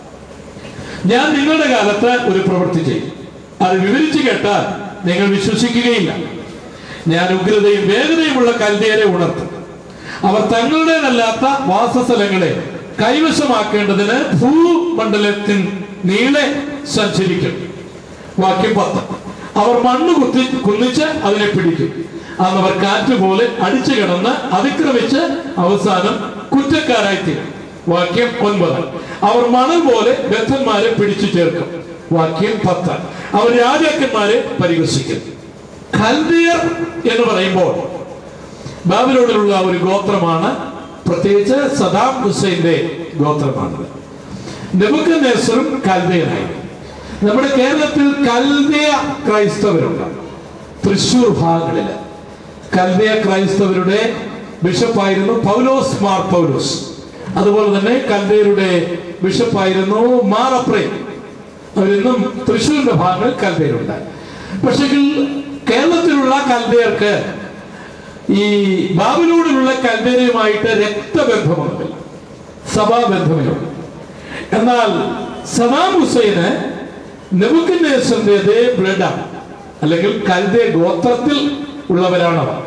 ഞാൻ നിങ്ങളുടെ കാലത്ത് ഒരു പ്രവൃത്തി ചെയ്യും, അത് വിവരിച്ചു കേട്ടാൽ നിങ്ങൾ വിശ്വസിക്കുകയില്ല. ഞാൻ ഉഗ്രതയും വേഗതയുമുള്ള കൽദയരെ ഉണർത്തും. അവർ തങ്ങളുടേതല്ലാത്ത വാസസ്ഥലങ്ങളെ കൈവശമാക്കേണ്ടതിന് ഭൂമണ്ഡലത്തിൽ നീളെ സഞ്ചരിക്കും. വാക്യം പത്ത്, അവർ മണ്ണ് കുത്തി കുന്നിച്ച് അതിനെ പിടിക്കും. അന്ന് അവർ കാറ്റ് പോലെ അടിച്ചു കിടന്ന് അതിക്രമിച്ച് അവസാനം കുറ്റക്കാരായിത്തീരും. വാക്യം ഒൻപത്, അവർ മണൽ പോലെ ബദ്ധന്മാരെ പിടിച്ചു ചേർക്കും. വാക്യം പത്ത്, അവർ രാജാക്കന്മാരെ പരിഹസിക്കും. ഖൽദയർ എന്ന് പറയുമ്പോൾ ബാബിലോണിലുള്ള ഒരു ഗോത്രമാണ്, പ്രത്യേകിച്ച് സദാം ഹുസൈന്റെ ഗോത്രമാണ്. നെബൂഖദ്നേസറും ഖൽദയനായിരുന്നു. നമ്മുടെ കേരളത്തിൽ കൽദയ ക്രൈസ്തവരുണ്ട്. തൃശൂർ ഭാഗങ്ങളില് കൽദയ ക്രൈസ്തവരുടെ ബിഷപ്പായിരുന്നു പൗലോസ് മാർ പൗലോസ്. അതുപോലെ തന്നെ കൽദയരുടെ ബിഷപ്പായിരുന്നു മാർ അപ്രേം. അവരിന്നും തൃശ്ശൂരിന്റെ ഭാഗങ്ങളിൽ കൽദയരുണ്ട്. പക്ഷേ കേരളത്തിലുള്ള കൽദയർക്ക് ഈ ബാബിലോണിലുള്ള കൽദയരുമായിട്ട് രക്തബന്ധമൊന്നുമില്ല, സഭാബന്ധമില്ല. എന്നാൽ സദാം ഹുസൈന് നെബൂഖദ്നേസറിന്റെ അതേ ബ്ലഡാണ്, അല്ലെങ്കിൽ കൽദയ ഗോത്രത്തിൽ ഉള്ളവരാണവർ.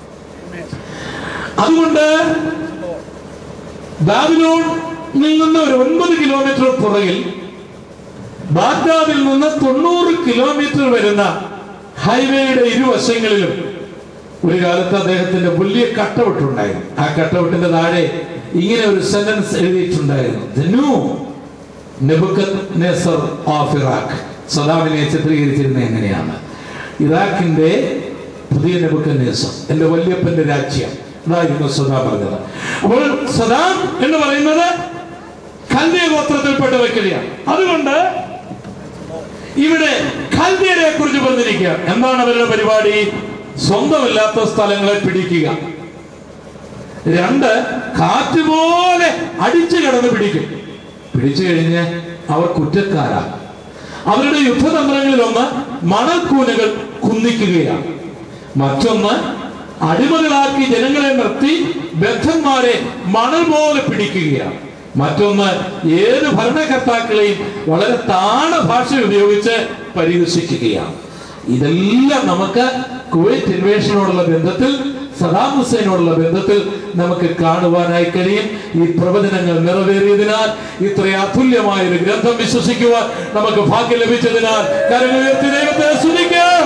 അതുകൊണ്ട് ബാബിലോണിൽ നിന്ന് ഒരു ഒൻപത് കിലോമീറ്റർ പുറകിൽ ബാഗ്ദാദിൽ നിന്ന് തൊണ്ണൂറ് കിലോമീറ്റർ വരുന്ന ഹൈവേയുടെ ഇരുവശങ്ങളിലും ഒരു കാലത്ത് അദ്ദേഹത്തിന്റെ വലിയ കട്ടൗട്ട് ഉണ്ടായിരുന്നു. ആ കട്ടൗട്ടിന്റെ താഴെ ഇങ്ങനെ ഒരു സെന്റൻസ് എഴുതിയിട്ടുണ്ടായിരുന്നു, the new Nebuchadnezzar of Iraq. സദാമിനെ ചിത്രീകരിച്ചിരുന്നത് എങ്ങനെയാണ്? ഇറാഖിന്റെ പുതിയ നെബൂഖദ്നേസർ, എന്റെ വല്യപ്പന്റെ രാജ്യം, അതായിരുന്നു സദാം പറഞ്ഞത്. അപ്പോൾ സദാം എന്ന് പറയുന്നത് ഖൽദയ ഗോത്രത്തിൽപ്പെട്ട വ്യക്തിയാണ്. അതുകൊണ്ട് ഇവിടെ ഖൽദയരെ കുറിച്ച് പറഞ്ഞിരിക്കുക. എന്താണ് അവരുടെ പരിപാടി? സ്വന്തമില്ലാത്ത സ്ഥലങ്ങളെ പിടിക്കുക. രണ്ട്, കാറ്റുപോലെ അടിച്ചു കിടന്ന് പിടിക്കും. പിടിച്ചു കഴിഞ്ഞ് അവർ കുറ്റക്കാരാണ്. അവരുടെ യുദ്ധതന്ത്രങ്ങളിൽ ഒന്ന് മണൽക്കൂനകൾ കുന്നിക്കുകയാണ്. മറ്റൊന്ന് അടിമകളാക്കി ജനങ്ങളെ നിർത്തി ബദ്ധന്മാരെ മണൽ പോലെ പിടിക്കുകയാണ്. മറ്റൊന്ന് ഏത് ഭരണകർത്താക്കളെയും വളരെ താണ ഭാഷ ഉപയോഗിച്ച് പരിഹസിക്കുകയാണ്. ഇതെല്ലാം നമുക്ക് കുവൈറ്റ് ഇൻവേഷനോടുള്ള ബന്ധത്തിൽ സദാം ഹുസൈനോടുള്ള ബന്ധത്തിൽ നമുക്ക് കാണുവാനായി കഴിയും. ഈ പ്രവചനങ്ങൾ നിറവേറിയതിനാൽ, ഇത്ര അതുല്യമായ ഒരു ഗ്രന്ഥം വിശ്വസിക്കുവാൻ നമുക്ക് ഭാഗ്യം ലഭിച്ചതിനാൽ കരങ്ങൾ ഉയർത്തി ദൈവത്തെ സ്തുതിക്കാം.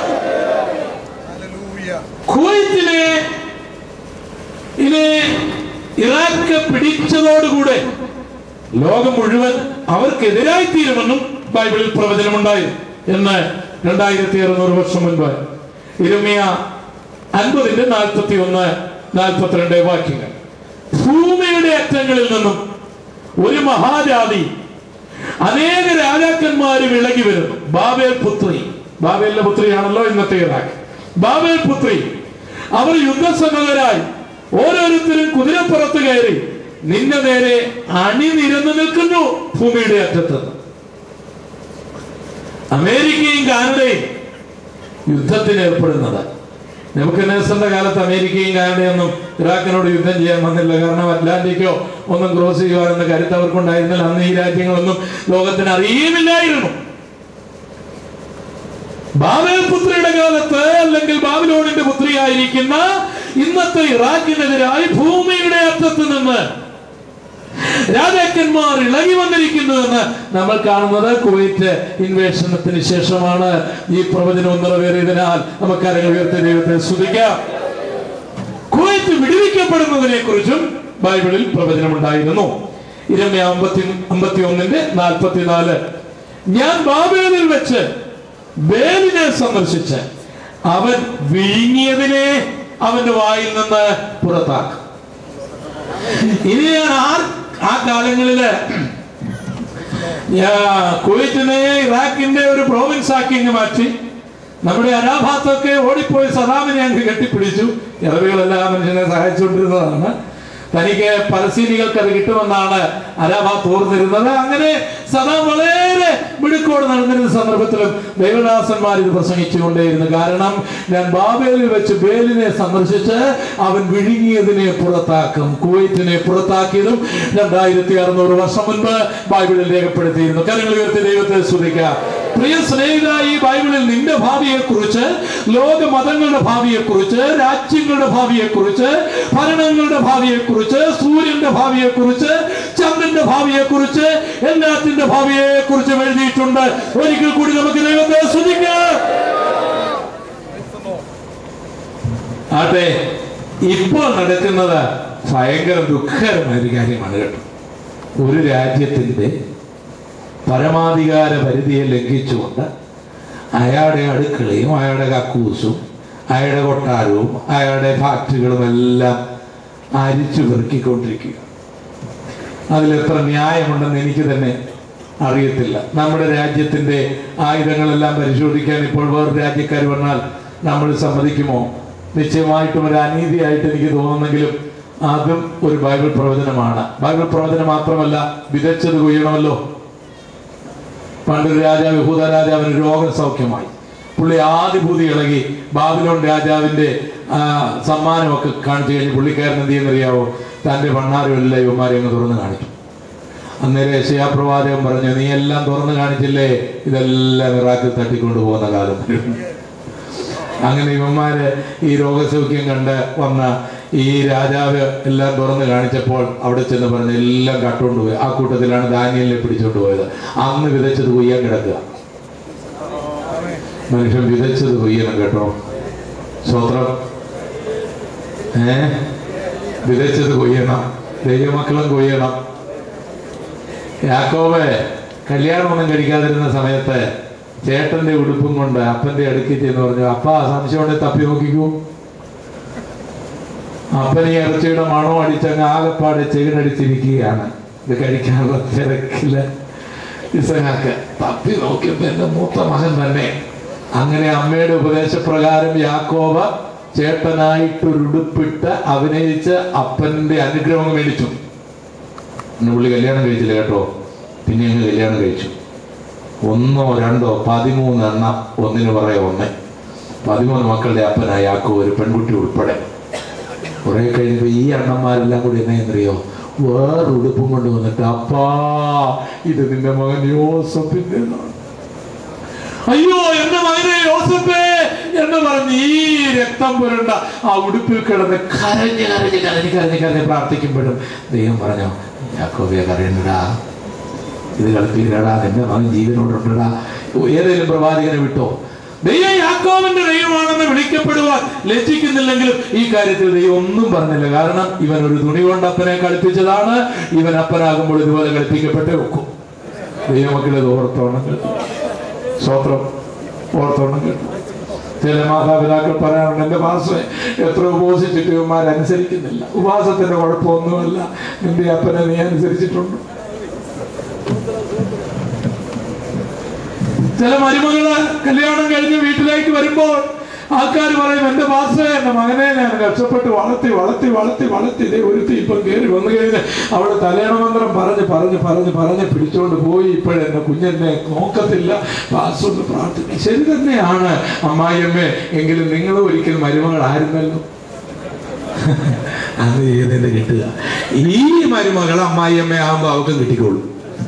കുവൈത്തിലെ ഇനി ഇറാഖ് പിടിച്ചതോടുകൂടെ ലോകം മുഴുവൻ അവർക്കെതിരായി തീരുമെന്നും ബൈബിളിൽ പ്രവചനമുണ്ടായി എന്ന് രണ്ടായിരത്തി അറുന്നൂറ് വർഷം മുൻപ് ഇരമ്യ അൻപതിന്റെ നാൽപ്പത്തി ഒന്ന് നാൽപ്പത്തിരണ്ട് വാക്യങ്ങൾ. ഭൂമിയുടെ അറ്റങ്ങളിൽ നിന്നും ഒരു മഹാജാതി, അനേക രാജാക്കന്മാര് വിളകി വരുന്നു. ബാബേൽ പുത്രി, ബാബേലിന്റെ പുത്രിയാണല്ലോ ഇന്നത്തെ ഇറാഖ്. ബാബേൽ പുത്രി, അവർ യുദ്ധസന്നദ്ധരായി ഓരോരുത്തരും കുതിരപ്പുറത്ത് കയറി നിന്നെ നേരെ അണിനിരന്നു നിൽക്കുന്നു. ഭൂമിയുടെ അറ്റത്ത് അമേരിക്കയും കാനഡയും യുദ്ധത്തിന് ഏർപ്പെടുന്നത്. നെബൂഖദ്നേസറിന്റെ കാലത്ത് അമേരിക്കയും കാനഡയൊന്നും ഇറാഖിനോട് യുദ്ധം ചെയ്യാൻ വന്നില്ല. കാരണം അറ്റ്ലാന്റിക്കോ ഒന്നും ക്രോസ് ചെയ്യുവാനെന്ന കരുത്ത് അവർക്കുണ്ടായിരുന്നില്ല. അന്ന് ഈ രാജ്യങ്ങളൊന്നും ലോകത്തിന് അറിയുമില്ലായിരുന്നു. ബാബേൽ പുത്രിയുടെ കാലത്ത്, അല്ലെങ്കിൽ ബാബിലോണിന്റെ പുത്രിയായിരിക്കുന്ന ഇന്നത്തെ ഇറാഖിനെതിരായി ഭൂമിയുടെ അറ്റത്ത് നിന്ന് രാജാക്കന്മാർ ഇളകി വന്നിരിക്കുന്നുവെന്ന് നമ്മൾ കാണുന്നത് കുവൈറ്റ് ഇൻവേഷണത്തിന് ശേഷമാണ്. ഈ പ്രവചനം നിറവേറിയതിനാൽ നമുക്ക് കരങ്ങൾ ഉയർത്തി ദൈവത്തെ സ്തുതിക്കാം. കുവൈറ്റ് വിടുവിക്കപ്പെടുന്നതിനെ കുറിച്ചും ബൈബിളിൽ പ്രവചനമുണ്ടായിരുന്നു. ഇരമ്യ അമ്പത്തി അമ്പത്തി ഒന്നിന്റെ നാൽപ്പത്തിനാല്. ഞാൻ ബാബേലിൽ വെച്ച് ബേലിനെ സന്ദർശിച്ച് അവൻ വിഴുങ്ങിയതിനെ അവന്റെ വായിൽ നിന്ന് പുറത്താക്കും. ഇനി ഞാൻ ആ ആ കാലങ്ങളില് കുവൈറ്റിനെ ഇറാഖിന്റെ ഒരു പ്രോവിൻസ് ആക്കി ഇങ്ങ് മാറ്റി. നമ്മുടെ അരാഭാത്തൊക്കെ ഓടിപ്പോയി സദാമിനെ അങ്ങ് കെട്ടിപ്പിടിച്ചു. ഇറവികളെല്ലാം മനുഷ്യനെ സഹായിച്ചുകൊണ്ടിരുന്നതാണ്. തനിക്ക് പലസ്തീനികൾക്ക് അത് കിട്ടുമെന്നാണ് അരാഭാത്ത് ഓർന്നിരുന്നത്. അങ്ങനെ സദാം വളരെ മിടുക്കോട് നടന്നിരുന്ന സന്ദർഭത്തിലും ദൈവദാസന്മാർ ഇത് പ്രസംഗിച്ചുകൊണ്ടേയിരുന്നു. കാരണം ഞാൻ ബാബേലിൽ വെച്ച് ബേലിനെ സന്ദർശിച്ച് അവൻ വിഴുങ്ങിയതിനെ പുറത്താക്കും. കുവൈറ്റിനെ പുറത്താക്കിയതും രണ്ടായിരത്തി അറുന്നൂറ് വർഷം മുൻപ് ബൈബിളിൽ രേഖപ്പെടുത്തിയിരുന്നു. കരങ്ങൾ ഉയർത്തി ദൈവത്തെ സ്തുതിക്കാം. പ്രിയ സ്നേഹിത, ഈ ബൈബിളിൽ നിന്റെ ഭാവിയെ കുറിച്ച്, ലോക മതങ്ങളുടെ ഭാവിയെ കുറിച്ച്, രാജ്യങ്ങളുടെ ഭാവിയെ കുറിച്ച്, ഭരണങ്ങളുടെ ഭാവിയെ കുറിച്ച്, സൂര്യന്റെ ഭാവിയെ കുറിച്ച്, ചന്ദ്രന്റെ ഭാവിയെ കുറിച്ച്, എല്ലാത്തിന്റെ ഭാവിയെ കുറിച്ച് എഴുതിയിട്ടുണ്ട്. ഒരിക്കൽ കൂടി നമുക്ക് ദൈവത്തെ സ്തുതിക്കാം. ആട്ടെ, ഇപ്പോൾ നടക്കുന്നത് ഭയങ്കര ദുഃഖകരമായ ഒരു കാര്യമാണ് കേട്ടോ. ഒരു രാജ്യത്തിന്റെ പരമാധികാര പരിധിയെ ലംഘിച്ചുകൊണ്ട് അയാളുടെ അടുക്കളയും അയാളുടെ കക്കൂസും അയാളുടെ കൊട്ടാരവും അയാളുടെ ഫാക്ടറികളും എല്ലാം അരിച്ചു പെറുക്കിക്കൊണ്ടിരിക്കുക. അതിലെത്ര ന്യായമുണ്ടെന്ന് എനിക്ക് തന്നെ അറിയത്തില്ല. നമ്മുടെ രാജ്യത്തിന്റെ ആയുധങ്ങളെല്ലാം പരിശോധിക്കാൻ ഇപ്പോൾ വേറെ രാജ്യക്കാർ വന്നാൽ നമ്മൾ സമ്മതിക്കുമോ? നിശ്ചയമായിട്ടും ഒരു അനീതിയായിട്ട് എനിക്ക് തോന്നുന്നെങ്കിലും അതും ഒരു ബൈബിൾ പ്രവചനമാണ്. ബൈബിൾ പ്രവചനം മാത്രമല്ല, വിതച്ചത് കൊയ്യണമല്ലോ. പണ്ടൊരു രാജാവ്, യഹൂദ രാജാവിന് രോഗം സൗഖ്യമായി. പുള്ളി ആദിഭൂതി ഇളകി ബാബിലോൺ രാജാവിന്റെ സമ്മാനമൊക്കെ കാണിച്ചു കഴിഞ്ഞ് പുള്ളിക്കാരൻ എന്ത് ചെയ്യുന്നറിയാവോ? തന്റെ ഭണ്ണാരം എല്ലാം ഇവന്മാരെ അങ്ങ് തുറന്നു കാണിച്ചു. അന്നേരം യെശയ്യാ പ്രവാചകൻ പറഞ്ഞു, നീ എല്ലാം തുറന്നു കാണിച്ചില്ലേ, ഇതെല്ലാം ഇറാഖിൽ തട്ടിക്കൊണ്ടു പോകുന്ന കാലം. അങ്ങനെ ഇവന്മാര് ഈ രോഗസൗഖ്യം കണ്ട് വന്ന ഈ രാജാവ് എല്ലാം തുറന്ന് കാണിച്ചപ്പോൾ അവിടെ ചെന്ന് പറഞ്ഞ് എല്ലാം കട്ടുകൊണ്ടുപോയി. ആ കൂട്ടത്തിലാണ് ദാനിയേലിനെ പിടിച്ചോണ്ട് പോയത്. അന്ന് വിതച്ചത് കൊയ്യാൻ കിടക്കുക. മനുഷ്യൻ വിതച്ചത് കൊയ്യണം കേട്ടോ. സ്വത്രം ഏ വിതച്ചത് കൊയ്യണം. ദൈവമക്കളും കൊയ്യണം. യാക്കോബ് കല്യാണമൊന്നും കഴിക്കാതിരുന്ന സമയത്ത് ചേട്ടന്റെ ഉടുപ്പും കൊണ്ട് അപ്പന്റെ അടുക്കി ചെന്ന് പറഞ്ഞു, അപ്പ സംശയം കൊണ്ട് തപ്പി നോക്കിക്കൂ. അപ്പന് ഈ ഇറച്ചിയുടെ മണോ അടിച്ചങ്ങ് ആകെപ്പാട് ചെകിടടിച്ചിരിക്കുകയാണ്. ഇത് കഴിക്കാനുള്ള തിരക്കില് ഇസഹാക്ക് തപ്പി നോക്കിയപ്പോ എന്റെ മൂത്ത മകൻ തന്നെ. അങ്ങനെ അമ്മയുടെ ഉപദേശപ്രകാരം യാക്കോബ് ചേട്ടനായിട്ടൊരു ഉടുപ്പിട്ട് അഭിനയിച്ച് അപ്പന്റെ അനുഗ്രഹം മേടിച്ചു. പുള്ളി കല്യാണം കഴിച്ചില്ല കേട്ടോ. പിന്നെ അങ്ങ് കല്യാണം കഴിച്ചു. ഒന്നോ രണ്ടോ പതിമൂന്ന് എണ്ണം, ഒന്നിന് പറയാം ഒന്ന്. പതിമൂന്ന് മക്കളുടെ അപ്പനായ യാക്കോബ്, ഒരു പെൺകുട്ടി ഉൾപ്പെടെ. കുറെ കഴിയുമ്പോ ഈ അണ്ണന്മാരെല്ലാം കൂടി എന്നെന്നറിയോ, വേറെ ഉടുപ്പും കൊണ്ട് വന്നിട്ട്, അപ്പാ ഇത് നിന്റെ മകൻ യോസഫിന്റെ. അയ്യോ എന്റെ മകനെ യോസേപ്പേ എന്ന് പറഞ്ഞ് ഈ രക്തം പുരണ്ട ആ ഉടുപ്പിൽ കിടന്ന് കരഞ്ഞ് കരഞ്ഞ് കരഞ്ഞ് കരഞ്ഞ് കരഞ്ഞ് പ്രാർത്ഥിക്കുമ്പോഴും ദൈവം പറഞ്ഞു, യാക്കോബേ കരയണ്ടടാ, ഇത് കളിപ്പിക്കടാ, എന്റെ മകൻ ജീവനോടുണ്ടടാ. ഏതെങ്കിലും പ്രവാചകനെ വിട്ടോ? ദൈവം യാക്കോബിന്റെ ദൈവമാണെന്ന് വിളിക്കപ്പെടുവാൻ ലജ്ജിക്കുന്നില്ലെങ്കിലും ഈ കാര്യത്തിൽ ദൈവം ഒന്നും പറഞ്ഞില്ല. കാരണം ഇവൻ ഒരു തുണി കൊണ്ട് അപ്പനെ കളിപ്പിച്ചതാണ്. ഇവൻ അപ്പനാകുമ്പോൾ ഇതുപോലെ കളിപ്പിക്കപ്പെട്ടേ വെക്കും. ദൈവമക്കളെ ഓർത്തോണം കേട്ടു, സ്വത്രം ഓർത്തോണം കേട്ടു. ചില മാതാപിതാക്കൾ പറയാറുണ്ട്, എന്റെ പാസ്റ്ററെ എത്ര ഉപവസിച്ചിട്ട് ഇവന്മാരനുസരിക്കുന്നില്ല. ഉപവാസത്തിന്റെ കുഴപ്പമൊന്നുമല്ല, നിന്റെ അപ്പനെ നീ അനുസരിച്ചിട്ടുണ്ട്. ചില മരുമകള് കല്യാണം കഴിഞ്ഞ് വീട്ടിലേക്ക് വരുമ്പോൾ ആൾക്കാർ പറയും, എന്റെ പാസ്റ്ററെ എന്റെ മകനെ ഞാൻ കഷ്ടപ്പെട്ട് വളർത്തി വളർത്തി വളർത്തി വളർത്തി ഇതേ ഒരുത്തി ഇപ്പം കയറി വന്നു കഴിഞ്ഞ് അവള് തലേണ മന്ത്രം പറഞ്ഞ് പറഞ്ഞ് പറഞ്ഞ് പറഞ്ഞ് പിടിച്ചോണ്ട് പോയി. ഇപ്പോഴെന്നെ കുഞ്ഞെന്നെ നോക്കത്തില്ല, പാസ്റ്റർ പ്രാർത്ഥിക്കും. ശരി തന്നെയാണ് അമ്മായിയമ്മേ, എങ്കിലും നിങ്ങൾ ഒരിക്കലും മരുമകളായിരുന്നല്ലോ. അത് ചെയ്തതിന്റെ കിട്ടുക. ഈ മരുമകൾ അമ്മായിയമ്മ ആകുമ്പോ അവർക്ക് കിട്ടിക്കോളൂ.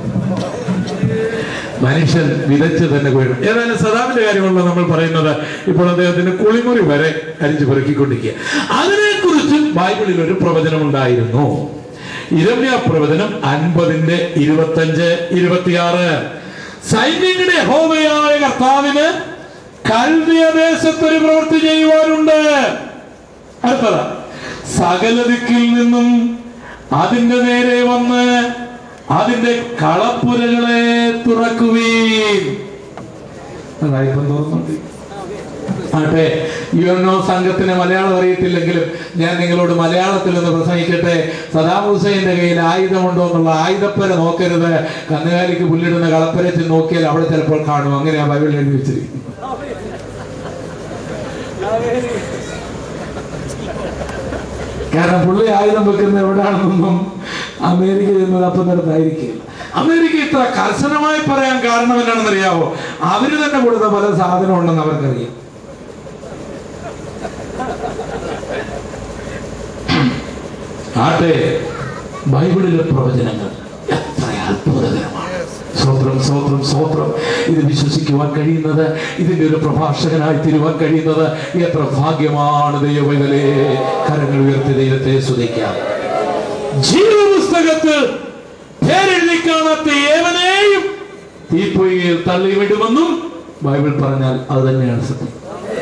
മനുഷ്യൻ വിതച്ച് തന്നെ വീഴും. ഏതായാലും സദാമിന്റെ കാര്യമല്ല നമ്മൾ പറയുന്നത്. ഇപ്പോൾ അദ്ദേഹത്തിന് കുളിമുറി വരെ അരിച്ചു പെറുക്കിക്കൊണ്ടിരിക്കുക. അതിനെക്കുറിച്ച് ബൈബിളിൽ ഒരു പ്രവചനം ഉണ്ടായിരുന്നു. ഇരമ്യാ പ്രവചനം അൻപതിന്റെ ഇരുപത്തഞ്ച് ഇരുപത്തിയാറ്. സൈന്യങ്ങളുടെ യഹോവയായ കർത്താവിന് കൽദയ ദേശത്തൊരു പ്രവൃത്തി ചെയ്യുവാനുണ്ട്. അടുത്തത്, സകല ദിക്കിൽ നിന്നും അതിന്റെ നേരെ വന്ന് അതിന്റെ കളപ്പുരകളെ തുറക്കുവീൻ. അതായിപ്പം തോന്നുന്നുണ്ട്. ആട്ടെ, യുഎൻഒ സംഘത്തിന് മലയാളം അറിയത്തില്ലെങ്കിലും ഞാൻ നിങ്ങളോട് മലയാളത്തിൽ ഒന്ന് പ്രസംഗിക്കട്ടെ. സദാം ഹുസൈന്റെ കയ്യിൽ ആയുധമുണ്ടോ എന്നുള്ള ആയുധപ്പര നോക്കരുത്. കന്നുകാലിക്ക് പുല്ലിടുന്ന കളപ്പരത്തിൽ നോക്കിയാൽ അവിടെ ചിലപ്പോൾ കാണും. അങ്ങനെയാ ബൈബിളിൽ എഴുതി വെച്ചിരിക്കുന്നത്. കാരണം പുള്ളി ആയുധം വെക്കുന്ന എവിടെയാണെന്നൊന്നും അമേരിക്ക ചെന്നത് അപ്പം നടത്തായിരിക്കില്ല. അമേരിക്ക ഇത്ര കർശനമായി പറയാൻ കാരണം എന്താണെന്ന് അറിയാവോ? അവര് തന്നെ കൊടുത്ത പല സാധനം ഉണ്ടെന്ന് അവർക്കറിയാം. ആട്ടെ, ബൈബിളിലെ പ്രവചനങ്ങൾ എത്ര അത്ഭുതകരമാണ്. സ്വത്രം സ്വത്രം സ്വത്രം. ഇത് വിശ്വസിക്കുവാൻ കഴിയുന്നത്, ഇതിന്റെ ഒരു പ്രഭാഷകനായി തീരുവാൻ കഴിയുന്നത് എത്ര ഭാഗ്യമാണ്. ദൈവമേ, കരങ്ങൾ ഉയർത്തി ദൈവത്തെ സ്തുതിക്കാം. ജീവപുസ്തകത്തിൽ പേരെഴുതി കാണാത്ത ഏവനെയും തീപ്പൊയ്യിൽ തള്ളിവിടുമെന്നും ബൈബിൾ പറഞ്ഞാൽ അത് തന്നെയാണ് സത്യം.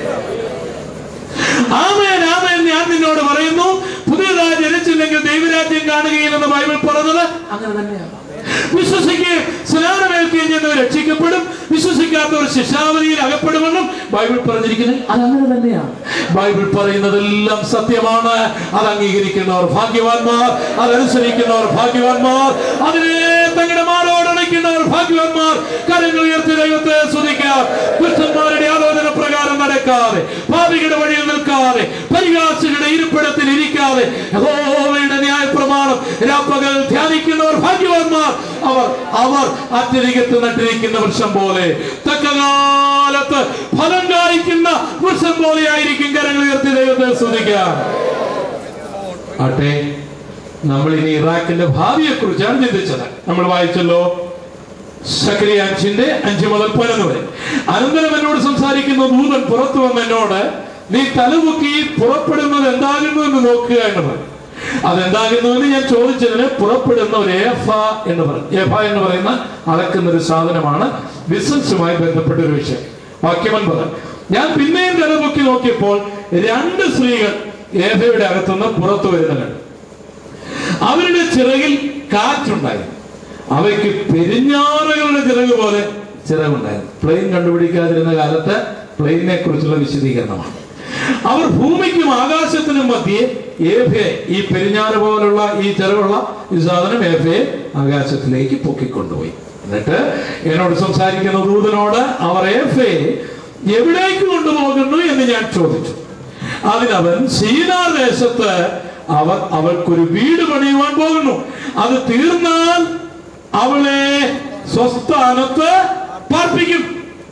ആമേൻ ആമേൻ. ഞാൻ നിന്നോട് പറയുന്നു, പുതിയതായി ജനിച്ചില്ലെങ്കിൽ ദൈവരാജ്യം കാണുകയില്ലെന്ന് ബൈബിൾ പറഞ്ഞത് അങ്ങനെ തന്നെയാണ്. വിശ്വസിക്കുകയും സ്നാനമേൽക്കുകയും ചെയ്യുന്നവർ രക്ഷിക്കപ്പെടും, വിശ്വസിക്കാത്തവർ ശിക്ഷാവധിയിൽ അകപ്പെടുമെന്നും ബൈബിൾ പറഞ്ഞിരിക്കുന്നത് അതങ്ങനെ തന്നെയാണ്. ബൈബിൾ പറയുന്നതെല്ലാം സത്യമാണ്. അത് അംഗീകരിക്കുന്നവർ ഭാഗ്യവാന്മാർ, അതനുസരിക്കുന്നവർ ഭാഗ്യവാന്മാർ, അതിനെ തങ്ങളുടെ മാറോടണയ്ക്കുന്നവർ ഭാഗ്യവാന്മാർ. കരങ്ങൾ ഉയർത്തി ദൈവത്തെ സ്തുതിക്കാം. ദുഷ്ടന്മാരുടെ ആലോചന പ്രകാരം നടക്കാതെ, പാപികളുടെ വഴിയിൽ നിൽക്കാതെ, പരിഹാസികളുടെ ഇരിപ്പിടത്തിൽ ഇരിക്കാതെ യഹോവയുടെ ന്യായപ്രമാണം രാപ്പകൽ ധ്യാനിക്കുന്നവർ ഭാഗ്യവാന്മാർ. അവർ അവർ അത്യധികത്ത് നട്ടിരിക്കുന്ന വൃക്ഷം പോലെ, തക്കകാലത്ത് ഫലം കായ്ക്കുന്ന വൃക്ഷം പോലെ ആയിരിക്കും. കരങ്ങൾ ഉയർത്തി ദൈവത്തെ സ്തുതിക്കാം. ആട്ടെ, നമ്മൾ ഇനി ഇറാഖിന്റെ ഭാവിയെ കുറിച്ചാണ് ചിന്തിച്ചത്. നമ്മൾ വായിച്ചല്ലോ സക്കറിയ അഞ്ചിന്റെ അഞ്ച് മുതൽ പതിനൊന്ന് വരെ. അനന്തരം എന്നോട് സംസാരിക്കുന്ന ദൂതൻ പുറത്തു വന്ന് എന്നോട്, നീ തലമുക്കി പുറപ്പെടുന്നത് എന്താകുന്നു എന്ന് നോക്കുക എന്ന് പറഞ്ഞു. അതെന്താകുന്നുവെന്ന് ഞാൻ ചോദിച്ചതിന് പുറപ്പെടുന്ന ഒരു ഏഫ എന്ന് പറയും. ഏഫ എന്ന് പറയുന്ന അളക്കുന്ന ഒരു സാധനമാണ്. ബിസിനസ്സുമായി ബന്ധപ്പെട്ട ഒരു വിഷയം. വാക്യമൻ പറയും, ഞാൻ പിന്നെയും തലമുക്കി നോക്കിയപ്പോൾ രണ്ട് സ്ത്രീകൾ ഏഫയുടെ അകത്തുനിന്ന് പുറത്തു വരുന്നുണ്ട്. അവരുടെ ചിറകിൽ കാറ്റുണ്ടായിരുന്നു. അവയ്ക്ക് പെരിഞ്ഞാറുകളുടെ ചിറക് പോലെ ചിറകുണ്ടായിരുന്നു. പ്ലെയിൻ കണ്ടുപിടിക്കാതിരുന്ന കാലത്ത് പ്ലെയിനെ കുറിച്ചുള്ള വിശദീകരണമാണ്. അവർ ഭൂമിക്കും ആകാശത്തിനും മധ്യേ ഏഫയെ, ഈ പെരിഞ്ഞാറ് പോലുള്ള ഈ ചിറകുള്ള ഈ സാധനം ഏഫയെ ആകാശത്തിലേക്ക് പൊക്കിക്കൊണ്ടുപോയി. എന്നിട്ട് എന്നോട് സംസാരിക്കുന്ന ദൂതനോട് അവർ ഏഫയെ എവിടേക്ക് കൊണ്ടുപോകുന്നു എന്ന് ഞാൻ ചോദിച്ചു. അതിനവൻ സീനാർ ദേശത്ത് അവർ അവൾക്കൊരു വീട് പണിയുവാൻ പോകുന്നു. അത് തീർന്നാൽ അവളെ സ്വസ്ഥാനത്ത് പാർപ്പിക്കും.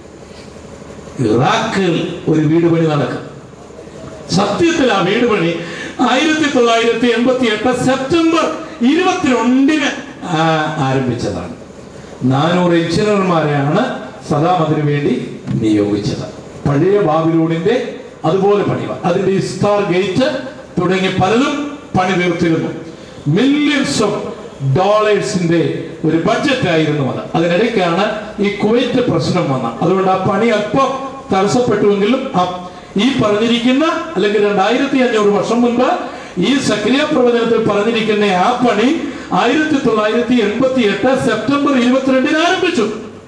ഇറാഖിൽ ഒരു വീട് പണി നടക്കും. സത്യത്തിൽ ആ വീട് പണി ആയിരത്തി തൊള്ളായിരത്തി എൺപത്തി എട്ട് സെപ്റ്റംബർ ഇരുപത്തിരണ്ടിന് ആരംഭിച്ചതാണ്. നാനൂറ് എഞ്ചിനീയർമാരെയാണ് സദാം അതിനു വേണ്ടി നിയോഗിച്ചത്. പഴയ ബാബിലോണിന്റെ അതുപോലെ പണിയുക. അതിന്റെ ഇസ്താർ ഗേറ്റ് തുടങ്ങി പലതും പണി തീർത്തിരുന്നു. മില്യൺസ് ഓഫ് ഡോളേഴ്സിന്റെ ഒരു ബഡ്ജറ്റ് ആയിരുന്നു അത്. അതിനിടയ്ക്കാണ് ഈ കുവൈറ്റ് പ്രശ്നം വന്നത്. അതുകൊണ്ട് ആ പണി അല്പം തടസ്സപ്പെട്ടുവെങ്കിലും ഈ പറഞ്ഞിരിക്കുന്ന അല്ലെങ്കിൽ രണ്ടായിരത്തി അഞ്ഞൂറ് വർഷം മുൻപ് ഈ സക്രിയ പ്രവചനത്തിൽ പറഞ്ഞിരിക്കുന്ന ആ പണി ആയിരത്തി തൊള്ളായിരത്തി എൺപത്തി എട്ട് സെപ്റ്റംബർ ഇരുപത്തിരണ്ടിന് ആരംഭിച്ചു.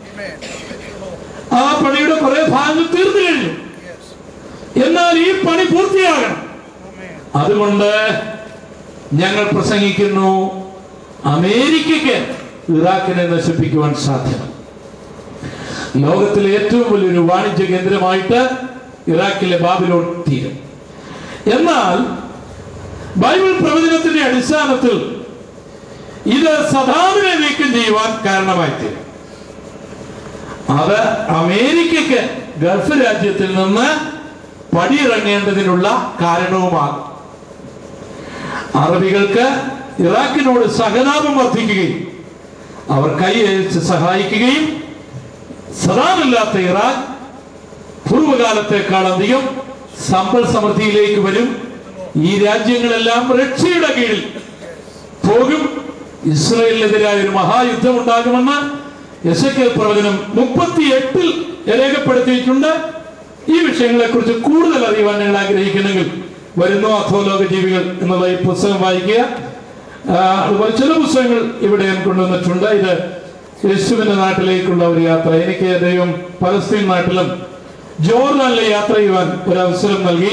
ആ പണിയുടെ കുറെ ഭാഗങ്ങൾ തീർന്നു കഴിഞ്ഞു. എന്നാൽ ഈ പണി പൂർത്തിയാകണം. അതുകൊണ്ട് ഞങ്ങൾ പ്രസംഗിക്കുന്നു, അമേരിക്കയ്ക്ക് ഇറാഖിനെ നശിപ്പിക്കുവാൻ സാധ്യമല്ല. ലോകത്തിലെ ഏറ്റവും വലിയൊരു വാണിജ്യ കേന്ദ്രമായിട്ട് ഇറാഖിലെ ബാബിലോൺ തീരും. എന്നാൽ ബൈബിൾ പ്രവചനത്തിന്റെ അടിസ്ഥാനത്തിൽ ഇത് സദാമിനെ നീക്കം ചെയ്യുവാൻ കാരണമായി തീരും. അത് അമേരിക്കയ്ക്ക് ഗൾഫ് രാജ്യത്തിൽ നിന്ന് പടിയിറങ്ങേണ്ടതിനുള്ള കാരണവുമാകും. അറബികൾക്ക് ഇറാഖിനോട് സഹതാപം വർദ്ധിക്കുകയും അവർ കൈയച്ച് സഹായിക്കുകയും സദാമില്ലാത്ത ഇറാഖ് പൂർവ്വകാലത്തെക്കാളധികം സമ്പൽ സമൃദ്ധിയിലേക്ക് വരും. ഈ രാജ്യങ്ങളെല്ലാം റഷ്യയുടെ കീഴിൽ പോകും. ഇസ്രായേലിനെതിരായ ഒരു മഹായുദ്ധം ഉണ്ടാകുമെന്ന് എസെക്കിയേൽ പ്രവചനം മുപ്പത്തി എട്ടിൽ രേഖപ്പെടുത്തിയിട്ടുണ്ട്. ഈ വിഷയങ്ങളെ കുറിച്ച് കൂടുതൽ അറിയുവാൻ നിങ്ങൾ ആഗ്രഹിക്കുന്നെങ്കിൽ വരുന്നു അധോലോക ജീവികൾ എന്നുള്ള ഈ പുസ്തകം വായിക്കുക. അതുപോലെ ചില പുസ്തകങ്ങൾ ഇവിടെ ഞാൻ കൊണ്ടുവന്നിട്ടുണ്ട്. ഇത് യേശുവിന്റെ നാട്ടിലേക്കുള്ള ഒരു യാത്ര. എനിക്ക് ദൈവം പലസ്തീൻ നാട്ടിലും ജോർദാനിലെ യാത്ര ചെയ്യുവാൻ ഒരു അവസരം നൽകി.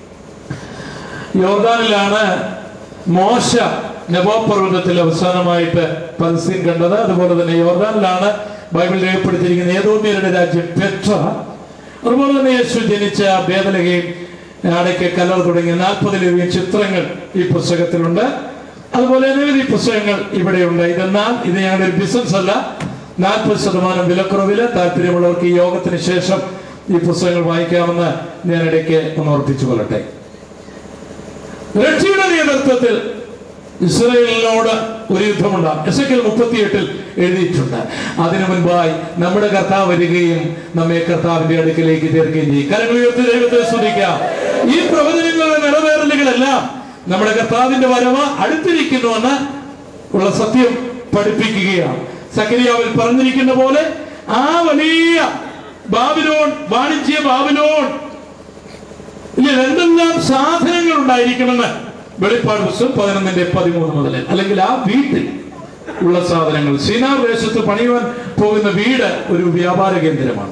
യോർദാനിലാണ് മോശ നെബോ പർവ്വതത്തിൽ അവസാനമായിട്ട് പലസ്തീൻ കണ്ടത്. അതുപോലെ തന്നെ യോർദാനിലാണ് ബൈബിൾ രേഖപ്പെടുത്തിയിരിക്കുന്ന ഏദോമ്യരുടെ രാജ്യം പെട്ര. അതുപോലെ തന്നെ യേശു ജനിച്ച ബേതലഹേം, അടയ്ക്ക് കല്ലറ തുടങ്ങിയ നാൽപ്പതിലധികം ചിത്രങ്ങൾ ഈ പുസ്തകത്തിലുണ്ട്. അതുപോലെ അനവധി പുസ്തകങ്ങൾ ഇവിടെയുണ്ട്. ഇതെന്നാൽ ഇത് ഞങ്ങളുടെ ഒരു ബിസിനസ് അല്ല. നാൽപ്പത് ശതമാനം വിലക്കുറവില് താല്പര്യമുള്ളവർക്ക് ഈ യോഗത്തിന് ശേഷം ഈ പുസ്തകങ്ങൾ വായിക്കാമെന്ന് ഞാൻ ഇടയ്ക്ക് ഒന്ന് ഓർപ്പിച്ചു കൊള്ളട്ടെ. റഷ്യയുടെ നേതൃത്വത്തിൽ ഇസ്രായേലിനോട് ഒരു യുദ്ധമുണ്ടാകും. എസെക്കിയേൽ മുപ്പത്തിയെട്ടിൽ എഴുതിയിട്ടുണ്ട്. അതിനു മുൻപായി നമ്മുടെ കർത്താവ് വരികയും നമ്മെ കർത്താവിന്റെ അടുക്കലേക്ക് ചേർക്കുകയും ചെയ്യും. കരങ്ങൾ ഉയർത്തി ദൈവത്തെ സ്തുതിക്കാം. ഈ പ്രവചനങ്ങളുടെ നിറവേറലുകളെല്ലാം നമ്മുടെ കർത്താവിന്റെ വരവ് അടുത്തിരിക്കുന്നുവെന്ന് ഉള്ള സത്യം പഠിപ്പിക്കുകയാണ്. സക്കരിയാവിൽ പറഞ്ഞിരിക്കുന്ന പോലെ ആ വലിയ ബാബിലോൺ, വാണിജ്യ ബാബിലോൺ, ഇതിൽ എന്തെല്ലാം സാധനങ്ങൾ ഉണ്ടായിരിക്കുമെന്ന് വെളിപ്പാട് പുസ്തകം പതിനൊന്നിന്റെ പതിമൂന്ന് മുതൽ, അല്ലെങ്കിൽ ആ വീട്ടിൽ ഉള്ള സാധനങ്ങൾ. സീനാർ ദേശത്ത് പണിയുവാൻ പോകുന്ന വീട് ഒരു വ്യാപാര കേന്ദ്രമാണ്.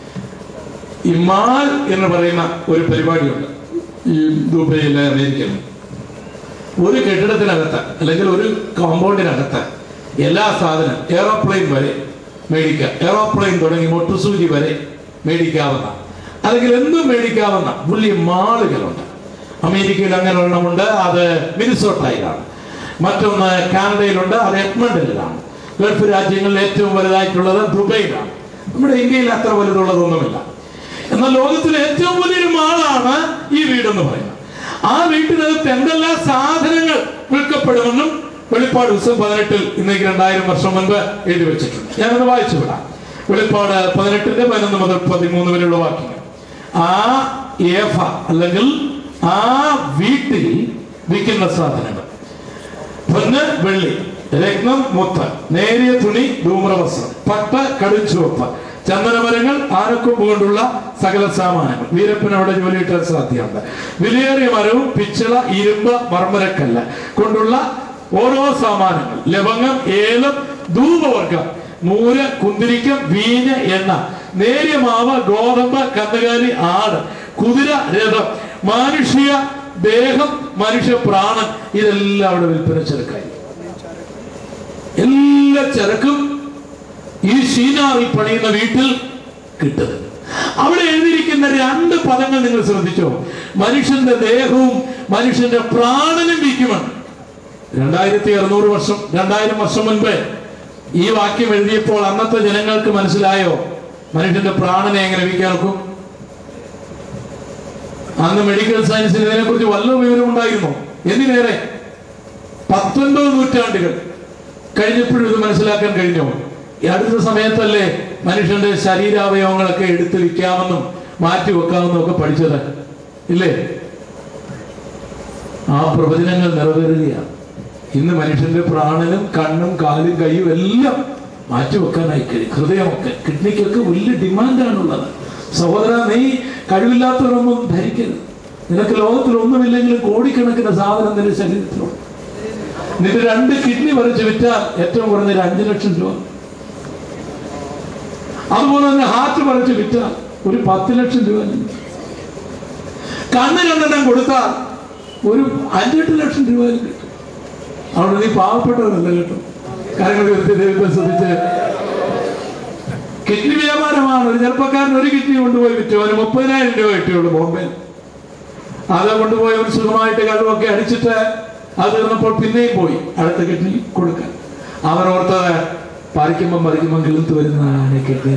ഈ മാൾ എന്ന് പറയുന്ന ഒരു പരിപാടിയുണ്ട് ഈ ദുബൈയിലെ, അമേരിക്കയിൽ. ഒരു കെട്ടിടത്തിനകത്ത് അല്ലെങ്കിൽ ഒരു കോമ്പൗണ്ടിനകത്ത് എല്ലാ സാധനം, എയറോപ്ലെയിൻ വരെ മേടിക്കാം. എയറോപ്ലെയിൻ തുടങ്ങി മൊട്ടുസൂചി വരെ മേടിക്കാവുന്ന, അല്ലെങ്കിൽ എന്തും മേടിക്കാവുന്ന വലിയ മാളുകളുണ്ട്. അമേരിക്കയിൽ അങ്ങനെ ഒരെണ്ണമുണ്ട്. അത് മിനിസോട്ടയിലാണ്. മറ്റൊന്ന് കാനഡയിലുണ്ട്. അത് എഡ്മണ്ടനിലാണ്. ഗൾഫ് രാജ്യങ്ങളിൽ ഏറ്റവും വലുതായിട്ടുള്ളത് ദുബൈയിലാണ്. നമ്മുടെ ഇന്ത്യയിൽ അത്ര വലുതുള്ളതൊന്നുമില്ല. എന്നാൽ ലോകത്തിലെ ഏറ്റവും വലിയൊരു മാളാണ് ഈ വീടെന്ന് പറയുന്നത്. ആ വീട്ടിനകത്ത് എന്തെല്ലാം സാധനങ്ങൾ വിൽക്കപ്പെടുമെന്നും വെളിപ്പാട് പുസ്തകം പതിനെട്ടിൽ ഇന്നേക്ക് രണ്ടായിരം വർഷം മുൻപ് എഴുതി വെച്ചിട്ടുണ്ട്. ഞാനത് വായിച്ചു വിടാം. വെളിപ്പാട് പതിനെട്ടിന്റെ പതിനൊന്ന് മുതൽ പതിമൂന്ന് വരെയുള്ള വാക്യങ്ങൾ. ആ ഏഫ അല്ലെങ്കിൽ ആ വീട്ടിൽ വിൽക്കുന്ന സാധനങ്ങൾ: പൊന്ന്, വെള്ളി, രത്നം, മുത്ത്, നേരിയ തുണി, ധൂമ്രവസ്ത്രം, പട്ട, കടുംചുവപ്പ്, ചന്ദനമരങ്ങൾ, ആനക്കൊമ്പ് കൊണ്ടുള്ള സകല സാമാനങ്ങൾ. വീരപ്പന് അവിടെ ജോലിയിട്ടാൻ സാധ്യതയുണ്ട്. വിലയേറിയ മരവും പിച്ചള, ഇരുമ്പ്, മർമ്മരക്കല്ല് കൊണ്ടുള്ള ഓരോ സാമാനങ്ങൾ, ലവംഗം, ഏലം, ധൂപവർഗം, മൂര്, കുന്തിരിക്കം, വീഞ്ഞ്, എണ്ണ, നേരിയ മാവ്, ഗോതമ്പ്, കന്നുകാലി, ആട്, കുതിര, രഥം, മാനുഷ്യ ദേഹം, മനുഷ്യ പ്രാണൻ, ഇതെല്ലാം അവിടെ വിൽപ്പന ചരക്കായി. എല്ലാ ചരക്കും ഈ ഷീനാറിൽ പണിയുന്ന വീട്ടിൽ കിട്ടുന്നത്. അവിടെ എഴുതിയിരിക്കുന്ന രണ്ട് പദങ്ങൾ നിങ്ങൾ ശ്രദ്ധിച്ചോ? മനുഷ്യന്റെ ദേഹവും മനുഷ്യന്റെ പ്രാണനും വിൽക്കുമെന്ന്. രണ്ടായിരത്തി അറുന്നൂറ് വർഷം രണ്ടായിരം വർഷം മുൻപ് ഈ വാക്യം എഴുതിയപ്പോൾ അന്നത്തെ ജനങ്ങൾക്ക് മനസ്സിലായോ മനുഷ്യന്റെ പ്രാണനെ എങ്ങനെ വിൽക്കാൻ നോക്കും? അന്ന് മെഡിക്കൽ സയൻസിന് ഇതിനെ കുറിച്ച് വല്ല വിവരം ഉണ്ടായിരുന്നു? എന്തിനേറെ പത്തൊൻപത് നൂറ്റാണ്ടുകൾ കഴിഞ്ഞപ്പോഴും ഇത് മനസ്സിലാക്കാൻ കഴിഞ്ഞോ? ഈ അടുത്ത സമയത്തല്ലേ മനുഷ്യന്റെ ശരീരാവയവങ്ങളൊക്കെ എടുത്തു വിൽക്കാമെന്നും മാറ്റി വെക്കാമെന്നും ഒക്കെ പഠിച്ചത് ഇല്ലേ? ആ പ്രവചനങ്ങൾ നിറവേറുകയാണ്. ഇന്ന് മനുഷ്യന്റെ പ്രാണനും കണ്ണും കാലും കൈയും എല്ലാം മാറ്റിവെക്കാനായി കഴിയും. ഹൃദയമൊക്കെ കിഡ്നിക്കൊക്കെ വലിയ ഡിമാൻഡാണുള്ളത്. സഹോദര, നീ കഴിവില്ലാത്തവരൊന്നും ധരിക്കരുത്. നിനക്ക് ലോകത്തിൽ ഒന്നുമില്ലെങ്കിലും കോടിക്കണക്കിന് സാധനം നിന്റെ ശരീരത്തിലുണ്ട്. നിന്റെ രണ്ട് കിഡ്നി പറിച്ച് വിറ്റാൽ ഏറ്റവും കുറഞ്ഞ അഞ്ചു ലക്ഷം രൂപ. അതുപോലെ തന്നെ ഹാർട്ട് പറിച്ച് വിറ്റാൽ ഒരു പത്ത് ലക്ഷം രൂപ. കണ്ണ് രണ്ടെണ്ണം കൊടുത്താൽ ഒരു അഞ്ചെട്ട് ലക്ഷം രൂപ കിട്ടും. അവിടെ നീ പാവപ്പെട്ടവരല്ല കേട്ടോ. കാര്യങ്ങൾ ദൈവത്തെ ശ്രദ്ധിച്ച് കിഡ്നി വ്യാപാരമാണ്. ഒരു ചെറുപ്പക്കാരൻ ഒരു കിഡ്നി കൊണ്ടുപോയി വിറ്റു, അവന് മുപ്പതിനായിരം രൂപ കിട്ടിയുള്ളൂ ബോംബെയിൽ. അത് കൊണ്ടുപോയി ഒരു സുഖമായിട്ട് കഴിവൊക്കെ അടിച്ചിട്ട് അത് തീർന്നപ്പോൾ പിന്നെയും പോയി അടുത്ത കിഡ്നി കൊടുക്കാൻ. അവൻ ഓർത്തത് പറിക്കുമ്പം പറിക്കുമ്പം കിളുത്ത് വരുന്നതാണ് കിഡ്നി.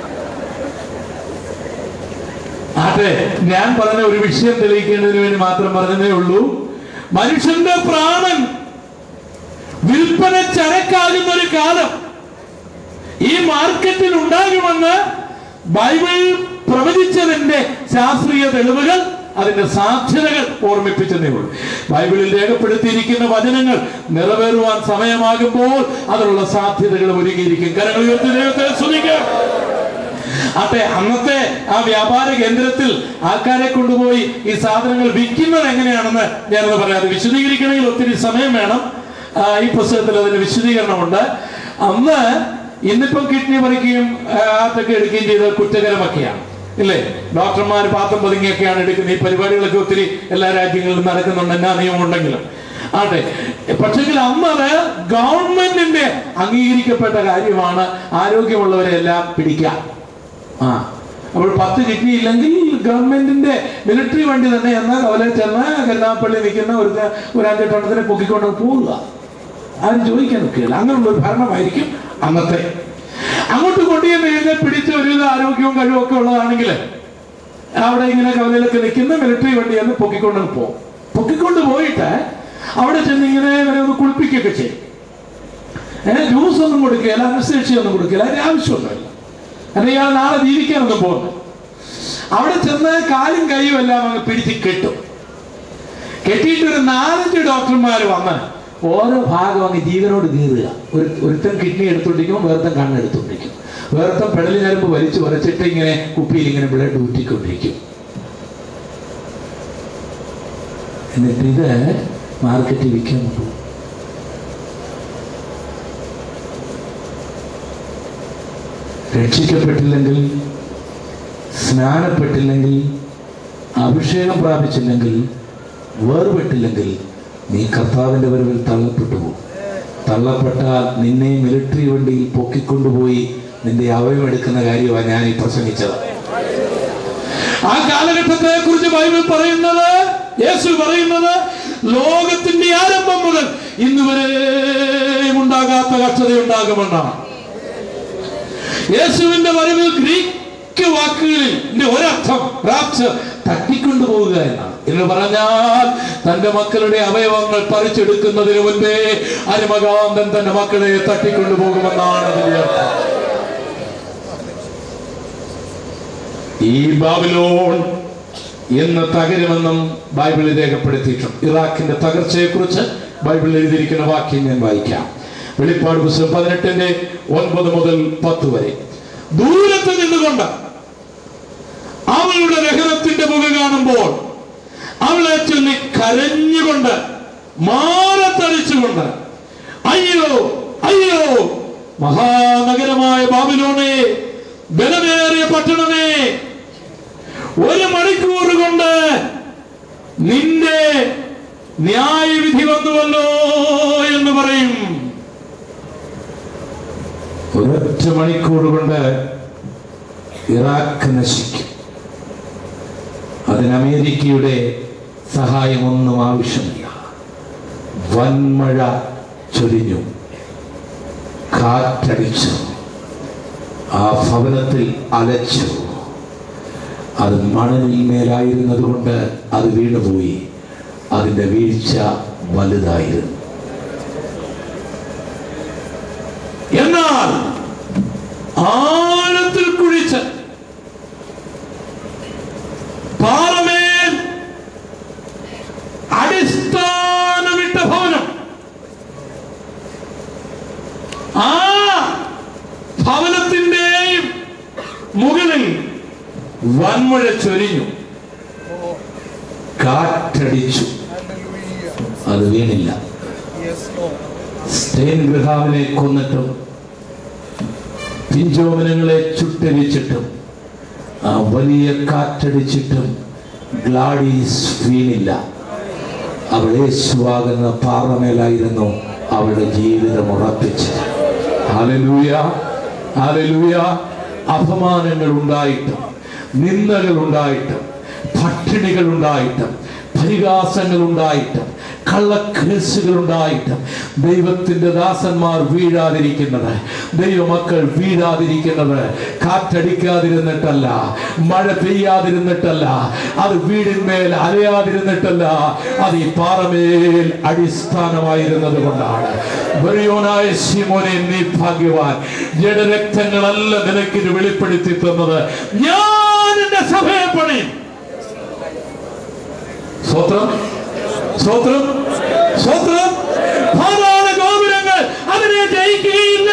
അതെ, ഞാൻ പറഞ്ഞ ഒരു വിഷയം തെളിയിക്കേണ്ടതിന് വേണ്ടി മാത്രം പറഞ്ഞതേ ഉള്ളൂ. മനുഷ്യന്റെ പ്രാണൻ വിൽപ്പന ചരക്കാകുന്ന ഒരു കാലം ഈ മാർക്കറ്റിൽ ഉണ്ടാകുമെന്ന് ബൈബിൾ പ്രവചിച്ചതിന്റെ ശാസ്ത്രീയ തെളിവുകൾ, അതിന്റെ സാധ്യതകൾ ഓർമ്മിപ്പിച്ചതേ ഉള്ളൂ. ബൈബിളിൽ രേഖപ്പെടുത്തിയിരിക്കുന്ന വചനങ്ങൾ നിറവേറുവാൻ സമയമാകുമ്പോൾ അതിനുള്ള സാധ്യതകൾ ഒരുങ്ങിയിരിക്കും. കരങ്ങൾ ഉയർത്തി ദൈവത്തെ സ്തുതിക്കാം. അതെ, അന്നത്തെ ആ വ്യാപാര കേന്ദ്രത്തിൽ ആൾക്കാരെ കൊണ്ടുപോയി ഈ സാധനങ്ങൾ വിൽക്കുന്നത് എങ്ങനെയാണെന്ന് ഞാനത് പറയാതെ വിശദീകരിക്കണമെങ്കിൽ ഒത്തിരി സമയം വേണം. ഈ പുസ്തകത്തിൽ അതിന് വിശദീകരണമുണ്ട്. അന്ന് ഇന്നിപ്പം കിഡ്നി പറിക്കുകയും ഹാർട്ടൊക്കെ എടുക്കുകയും ചെയ്തത് കുറ്റകരമൊക്കെയാണ്, ഇല്ലേ? ഡോക്ടർമാർ പാത്രം പതുങ്ങിയൊക്കെയാണ് എടുക്കുന്നത്. ഈ പരിപാടികളൊക്കെ ഒത്തിരി എല്ലാ രാജ്യങ്ങളിലും നടക്കുന്നുണ്ട്, എന്നാ നിയമമുണ്ടെങ്കിലും. ആട്ടെ, പക്ഷെങ്കിൽ അന്നത് ഗവൺമെന്റിന്റെ അംഗീകരിക്കപ്പെട്ട കാര്യമാണ് ആരോഗ്യമുള്ളവരെ എല്ലാം പിടിക്കുക. ആ അപ്പോൾ പത്ത് കിഡ്നി ഇല്ലെങ്കിൽ ഗവൺമെന്റിന്റെ മിലിറ്ററി വണ്ടി തന്നെ എന്നാൽ അവരെ ചെന്ന് കരുനാഗപ്പള്ളി നിൽക്കുന്ന ഒരു ഒരു അഞ്ചെട്ടെണ്ണത്തിനെ പൊക്കിക്കൊണ്ട് പോവുക. ആരും ചോദിക്കാൻ നിൽക്കുകയില്ല. അങ്ങനെയുള്ള ഒരു ഭരണമായിരിക്കും അന്നത്തെ. അങ്ങോട്ട് കൊണ്ടുചെന്ന് കഴിഞ്ഞാൽ പിടിച്ച ഒരുവിധ ആരോഗ്യവും കഴിവും ഒക്കെ ഉള്ളതാണെങ്കിൽ അവിടെ ഇങ്ങനെ കവലയിലൊക്കെ നിൽക്കുന്ന മിലിറ്ററി വണ്ടി എന്ന് പൊക്കിക്കൊണ്ട് പോകും. പൊക്കിക്കൊണ്ട് പോയിട്ട് അവിടെ ചെന്ന് ഇങ്ങനെ ഇവരെ ഒന്ന് കുളിപ്പിക്കുകയൊക്കെ ചെയ്യും. ഏഹ് ജ്യൂസ് ഒന്നും കൊടുക്കുകയില്ല, അനസ്തേഷ്യ ഒന്നും കൊടുക്കില്ല, അതിന് ആവശ്യമൊന്നുമില്ല. അല്ലെങ്കിൽ ഇയാൾ നാളെ ജീവിക്കാനൊന്നും പോകുന്നു. അവിടെ ചെന്ന് കാലും കൈയും എല്ലാം അങ്ങ് പിടിച്ച് കെട്ടും. കെട്ടിയിട്ട് ഒരു നാലഞ്ച് ഡോക്ടർമാർ വന്ന് ഓരോ ഭാഗം അങ്ങ് ജീവനോട് കീറുക. ഒരു ഒരുത്തൻ കിഡ്നി എടുത്തോണ്ടിരിക്കും, വേറത്തൻ കണ്ണെടുത്തോണ്ടിരിക്കും, വേറത്തൻ പെടലി ഞരമ്പ് വലിച്ചു വരച്ചിട്ട് ഇങ്ങനെ കുപ്പിയിൽ ഇങ്ങനെ ബ്ലഡ് ഊറ്റിക്കൊണ്ടിരിക്കും. എന്നിട്ട് ഇത് മാർക്കറ്റിൽ വിൽക്കാൻ പോകും. രക്ഷിക്കപ്പെട്ടില്ലെങ്കിൽ, സ്നാനപ്പെട്ടില്ലെങ്കിൽ, അഭിഷേകം പ്രാപിച്ചില്ലെങ്കിൽ, വേർപെട്ടില്ലെങ്കിൽ നീ കർത്താവിന്റെ വരവിൽ തള്ളപ്പെട്ടു പോകും. തള്ളപ്പെട്ടാൽ നിന്നെ മിലിറ്ററി വണ്ടിയിൽ പൊക്കിക്കൊണ്ടുപോയി നിന്റെ അവയം എടുക്കുന്ന കാര്യമാണ് ഞാൻ ഈ പ്രസംഗിച്ചത്. ആ കാലഘട്ടത്തെ കുറിച്ച് ബൈബിൾ പറയുന്നത്, യേശു പറയുന്നത്, ലോകത്തിന്റെ ആരംഭം മുതൽ ഇന്നുവരെയും ഉണ്ടാകാത്ത കഷ്ടതയുണ്ടാകുമെന്നാണ്. യേശുവിന്റെ വരവിൽ ഗ്രീക്ക് വാക്കുകളിൽ ഒരർത്ഥം റാപ്ചർ, തട്ടിക്കൊണ്ടുപോവുക എന്നാണ്. എന്ന് പറഞ്ഞാൽ തന്റെ മക്കളുടെ അവയവങ്ങൾ പറിച്ചെടുക്കുന്നതിന് മുൻപേ അരുമകാന്തൻ തന്റെ മക്കളെ തട്ടിക്കൊണ്ടുപോകുമെന്നാണ് അതിന്റെ അർത്ഥം. ഈ ബാബിലോൺ എന്ന് തകരുമെന്നും ബൈബിളിൽ രേഖപ്പെടുത്തിയിട്ടുണ്ട്. ഇറാഖിന്റെ തകർച്ചയെ കുറിച്ച് ബൈബിളിൽ എഴുതിയിരിക്കുന്ന വാക്യം ഞാൻ വായിക്കാം. വെളിപ്പാട് പുസ്തകം പതിനെട്ടിന്റെ ഒൻപത് മുതൽ പത്ത് വരെ. ദൂരത്ത് നിന്നുകൊണ്ട് അവളുടെ ദഹനത്തിന്റെ മുഖ കാണുമ്പോൾ അവളെ ചൊല്ലി കരഞ്ഞുകൊണ്ട് മാറത്തടിച്ചുകൊണ്ട്, അയ്യോ അയ്യോ മഹാനഗരമായ ബാബിലോണേ, ബലമേറിയ പട്ടണമേ, ഒരു മണിക്കൂർ കൊണ്ട് നിന്റെ ന്യായവിധി വന്നുവല്ലോ എന്ന് പറയും. ഒരൊറ്റ മണിക്കൂർ കൊണ്ട് ഇറാഖ് നശിക്കും. അതിന് അമേരിക്കയുടെ സഹായമൊന്നും ആവശ്യമില്ല. വൻമഴ ചൊരിഞ്ഞു, കാറ്റടിച്ചു, ആ ഭവനത്തിൽ അലച്ചു. അത് മണലിൽ മേലായിരുന്നത് കൊണ്ട് അത് വീണുപോയി. അതിന്റെ വീഴ്ച വലുതായിരുന്നു. എന്നാൽ ആഴത്തിൽ കുഴിച്ച് പാറമേൽ അടിസ്ഥാനമിട്ട ഭവനം. ആ ഭവനത്തിന്റെയും മുകളിൽ വൻമഴ ചൊരിഞ്ഞു, കാറ്റടിച്ചു, അത് വീണില്ല. സ്റ്റെയിൻ ഗ്രഹാമിനെ കൊന്നിട്ടും പിഞ്ചോമനങ്ങളെ ചുട്ടരിച്ചിട്ടും ആ വലിയ കാറ്റടിച്ചിട്ടും ഗ്ലാഡീസ് വീണില്ല. അവൾ യേശുവാകുന്ന പാറമേലായിരുന്നു അവളുടെ ജീവിതം ഉറപ്പിച്ചത്. Hallelujah, hallelujah. അപമാനങ്ങൾ ഉണ്ടായിട്ടും, നിന്ദകൾ ഉണ്ടായിട്ടും, പട്ടിണികൾ ഉണ്ടായിട്ടും, പരിഹാസങ്ങൾ ഉണ്ടായിട്ടും, കള്ളക്കേസുകൾ ഉണ്ടായിട്ടും ദൈവത്തിന്റെ ദാസന്മാർ വീഴാതിരിക്കുന്നത്, ദൈവമക്കൾ വീഴാതിരിക്കുന്നത് കാറ്റടിക്കാതിരുന്നിട്ടല്ല, മഴ പെയ്യാതിരുന്നിട്ടല്ല, അത് വീടിന്മേൽ അലയാതിരുന്നിട്ടല്ല, അത് ഈ പാറമേൽ അടിസ്ഥാനമായിരുന്നത് കൊണ്ടാണ്. ബറിയോനായ ശിമോനെ, നീ ഭാഗ്യവാൻ. ജഡരക്തങ്ങളല്ല നിനക്കിത് വെളിപ്പെടുത്തി തന്നത്. ഞാൻ എന്റെ സഭയെ പണിയും. സ്വത്രം സ്വത്രം സ്വത്രം. പാതാള ഗോപുരങ്ങൾ അതിനെ ജയിക്കുകയില്ല.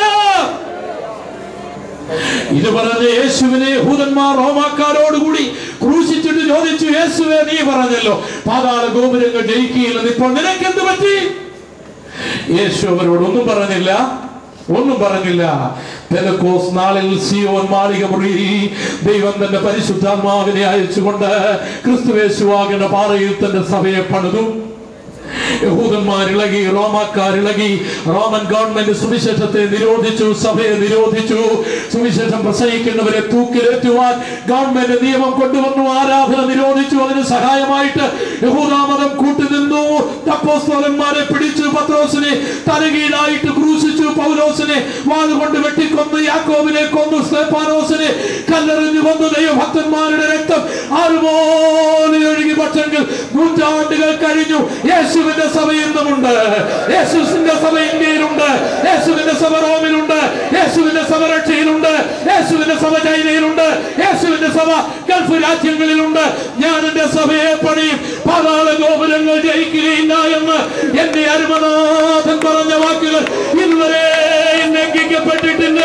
ഇത് പറഞ്ഞ യേശുവിനെ യഹൂദന്മാർ റോമാക്കാരോടുകൂടി ക്രൂശിച്ചിട്ട് ചോദിച്ചു, യേശുവേ, നീ പറഞ്ഞല്ലോ പാതാള ഗോപുരങ്ങൾ ജയിക്കുകയില്ലെന്ന്, ഇപ്പോൾ നിനക്കെന്ത് പറ്റി? യേശു അവരോടൊന്നും പറഞ്ഞില്ല, ഒന്നും പറഞ്ഞില്ല. പെന്തക്കോസ്ത് നാളിൽ സിയോൻ മാളിക മുറിയിൽ ദൈവം തന്റെ പരിശുദ്ധാത്മാവിനെ അയച്ചുകൊണ്ട് ക്രിസ്തുയേശുവാകുന്ന പാറയിൽ തന്റെ സഭയെ പണിതു. യഹൂദന്മാരിളകി, റോമാക്കാരിളകി. റോമൻ ഗവൺമെന്റ് സുവിശേഷത്തെ നിരോധിച്ചു, സഭയെ നിരോധിച്ചു. സുവിശേഷം പ്രസംഗിക്കുന്നവരെ തൂക്കിലേറ്റുവാൻ ഗവൺമെന്റ് നിയമം കൊണ്ടുവന്നു. ആരാധന നിരോധിച്ചു. അതിന് സഹായമായിട്ട് യഹൂദമതം കൂട്ടുനിന്നു. അപ്പോസ്തലന്മാരെ പിടിച്ചു, പത്രോസിനെ തലകീഴായിട്ട് ക്രൂശിച്ചു, പൗലോസിനെ വാളുകൊണ്ട് വെട്ടിക്കൊന്നു, യാക്കോബിനെ കൊന്നു, സ്തെഫാനോസിനെ കല്ലെറിഞ്ഞു കൊന്നു. ദൈവഭക്തന്മാരുടെ രക്തം ആറുപോലെ ഒഴുകി. പക്ഷെങ്കിൽ നൂറ്റാണ്ടുകൾ കഴിഞ്ഞു. യേശുവിന്റെ സഭ ഇന്നുമുണ്ട്. യേശുവിന്റെ സഭ ഇന്ത്യയിലുണ്ട്. യേശുവിന്റെ സഭ റോമിലുണ്ട്. യേശുവിന്റെ സഭ റഷ്യയിലുണ്ട്. യേശുവിന്റെ സഭ ചൈനയിലുണ്ട്. യേശുവിന്റെ സഭ ഗൾഫ് രാജ്യങ്ങളിലുണ്ട്. ഞാൻ എന്റെ സഭയെ പണിയും, പാതാള ഗോപുരങ്ങൾ ജയിക്കുകയില്ല എന്ന് എന്റെ അരുമനാഥൻ പറഞ്ഞ വാക്കുകൾ ഇതുവരെ ലംഘിക്കപ്പെട്ടിട്ടില്ല.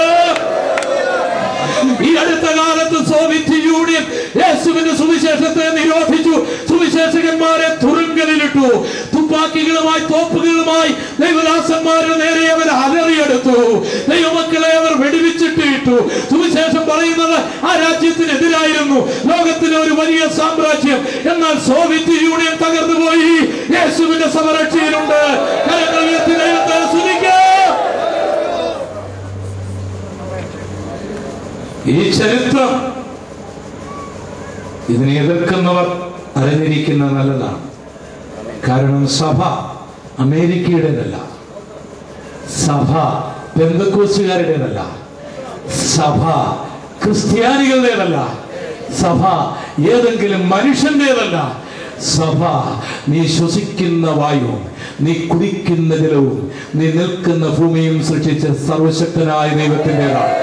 ഈ അടുത്ത കാലത്ത് സോവിയറ്റ് യൂണിയൻ യേശുവിന്റെ സുവിശേഷത്തെ നിരോധിച്ചു. സുവിശേഷകന്മാരെ തുറുങ്കലിലിട്ടു. തുപ്പാക്കികളുമായി, തോപ്പുകളുമായി ദൈവദാസന്മാരുടെ നേരെ അവർ അലറിയെടുത്തു. ദൈവമക്കളെ അവർ വെടിവെച്ചിട്ട് ഇട്ടു. സുവിശേഷം പറയുന്നത് ആ രാജ്യത്തിനെതിരായിരുന്നു, ലോകത്തിലെ ഒരു വലിയ സാമ്രാജ്യം. എന്നാൽ സോവിയറ്റ് യൂണിയൻ തകർന്നു പോയി. യേശുവിന്റെ സഭ രക്ഷയിലുണ്ട്. കരങ്ങൾ ഉയർത്തി ദൈവത്തെ സ്തുതിക്കാം. ഈ ചരിത്രം ഇതിനെ എതിർക്കുന്നവർ അറിഞ്ഞിരിക്കുന്നത് നല്ലതാണ്. കാരണം സഭ അമേരിക്കയുടേതല്ല, സഭ പെന്തക്കോസ്തുകാരുടേതല്ല, സഭ ക്രിസ്ത്യാനികളുടേതല്ല, സഭ ഏതെങ്കിലും മനുഷ്യന്റേതല്ല. സഭ നീ ശ്വസിക്കുന്ന വായുവും നീ കുടിക്കുന്ന ജലവും നീ നിൽക്കുന്ന ഭൂമിയും സൃഷ്ടിച്ച സർവശക്തനായ ദൈവത്തിൻ്റെതാണ്.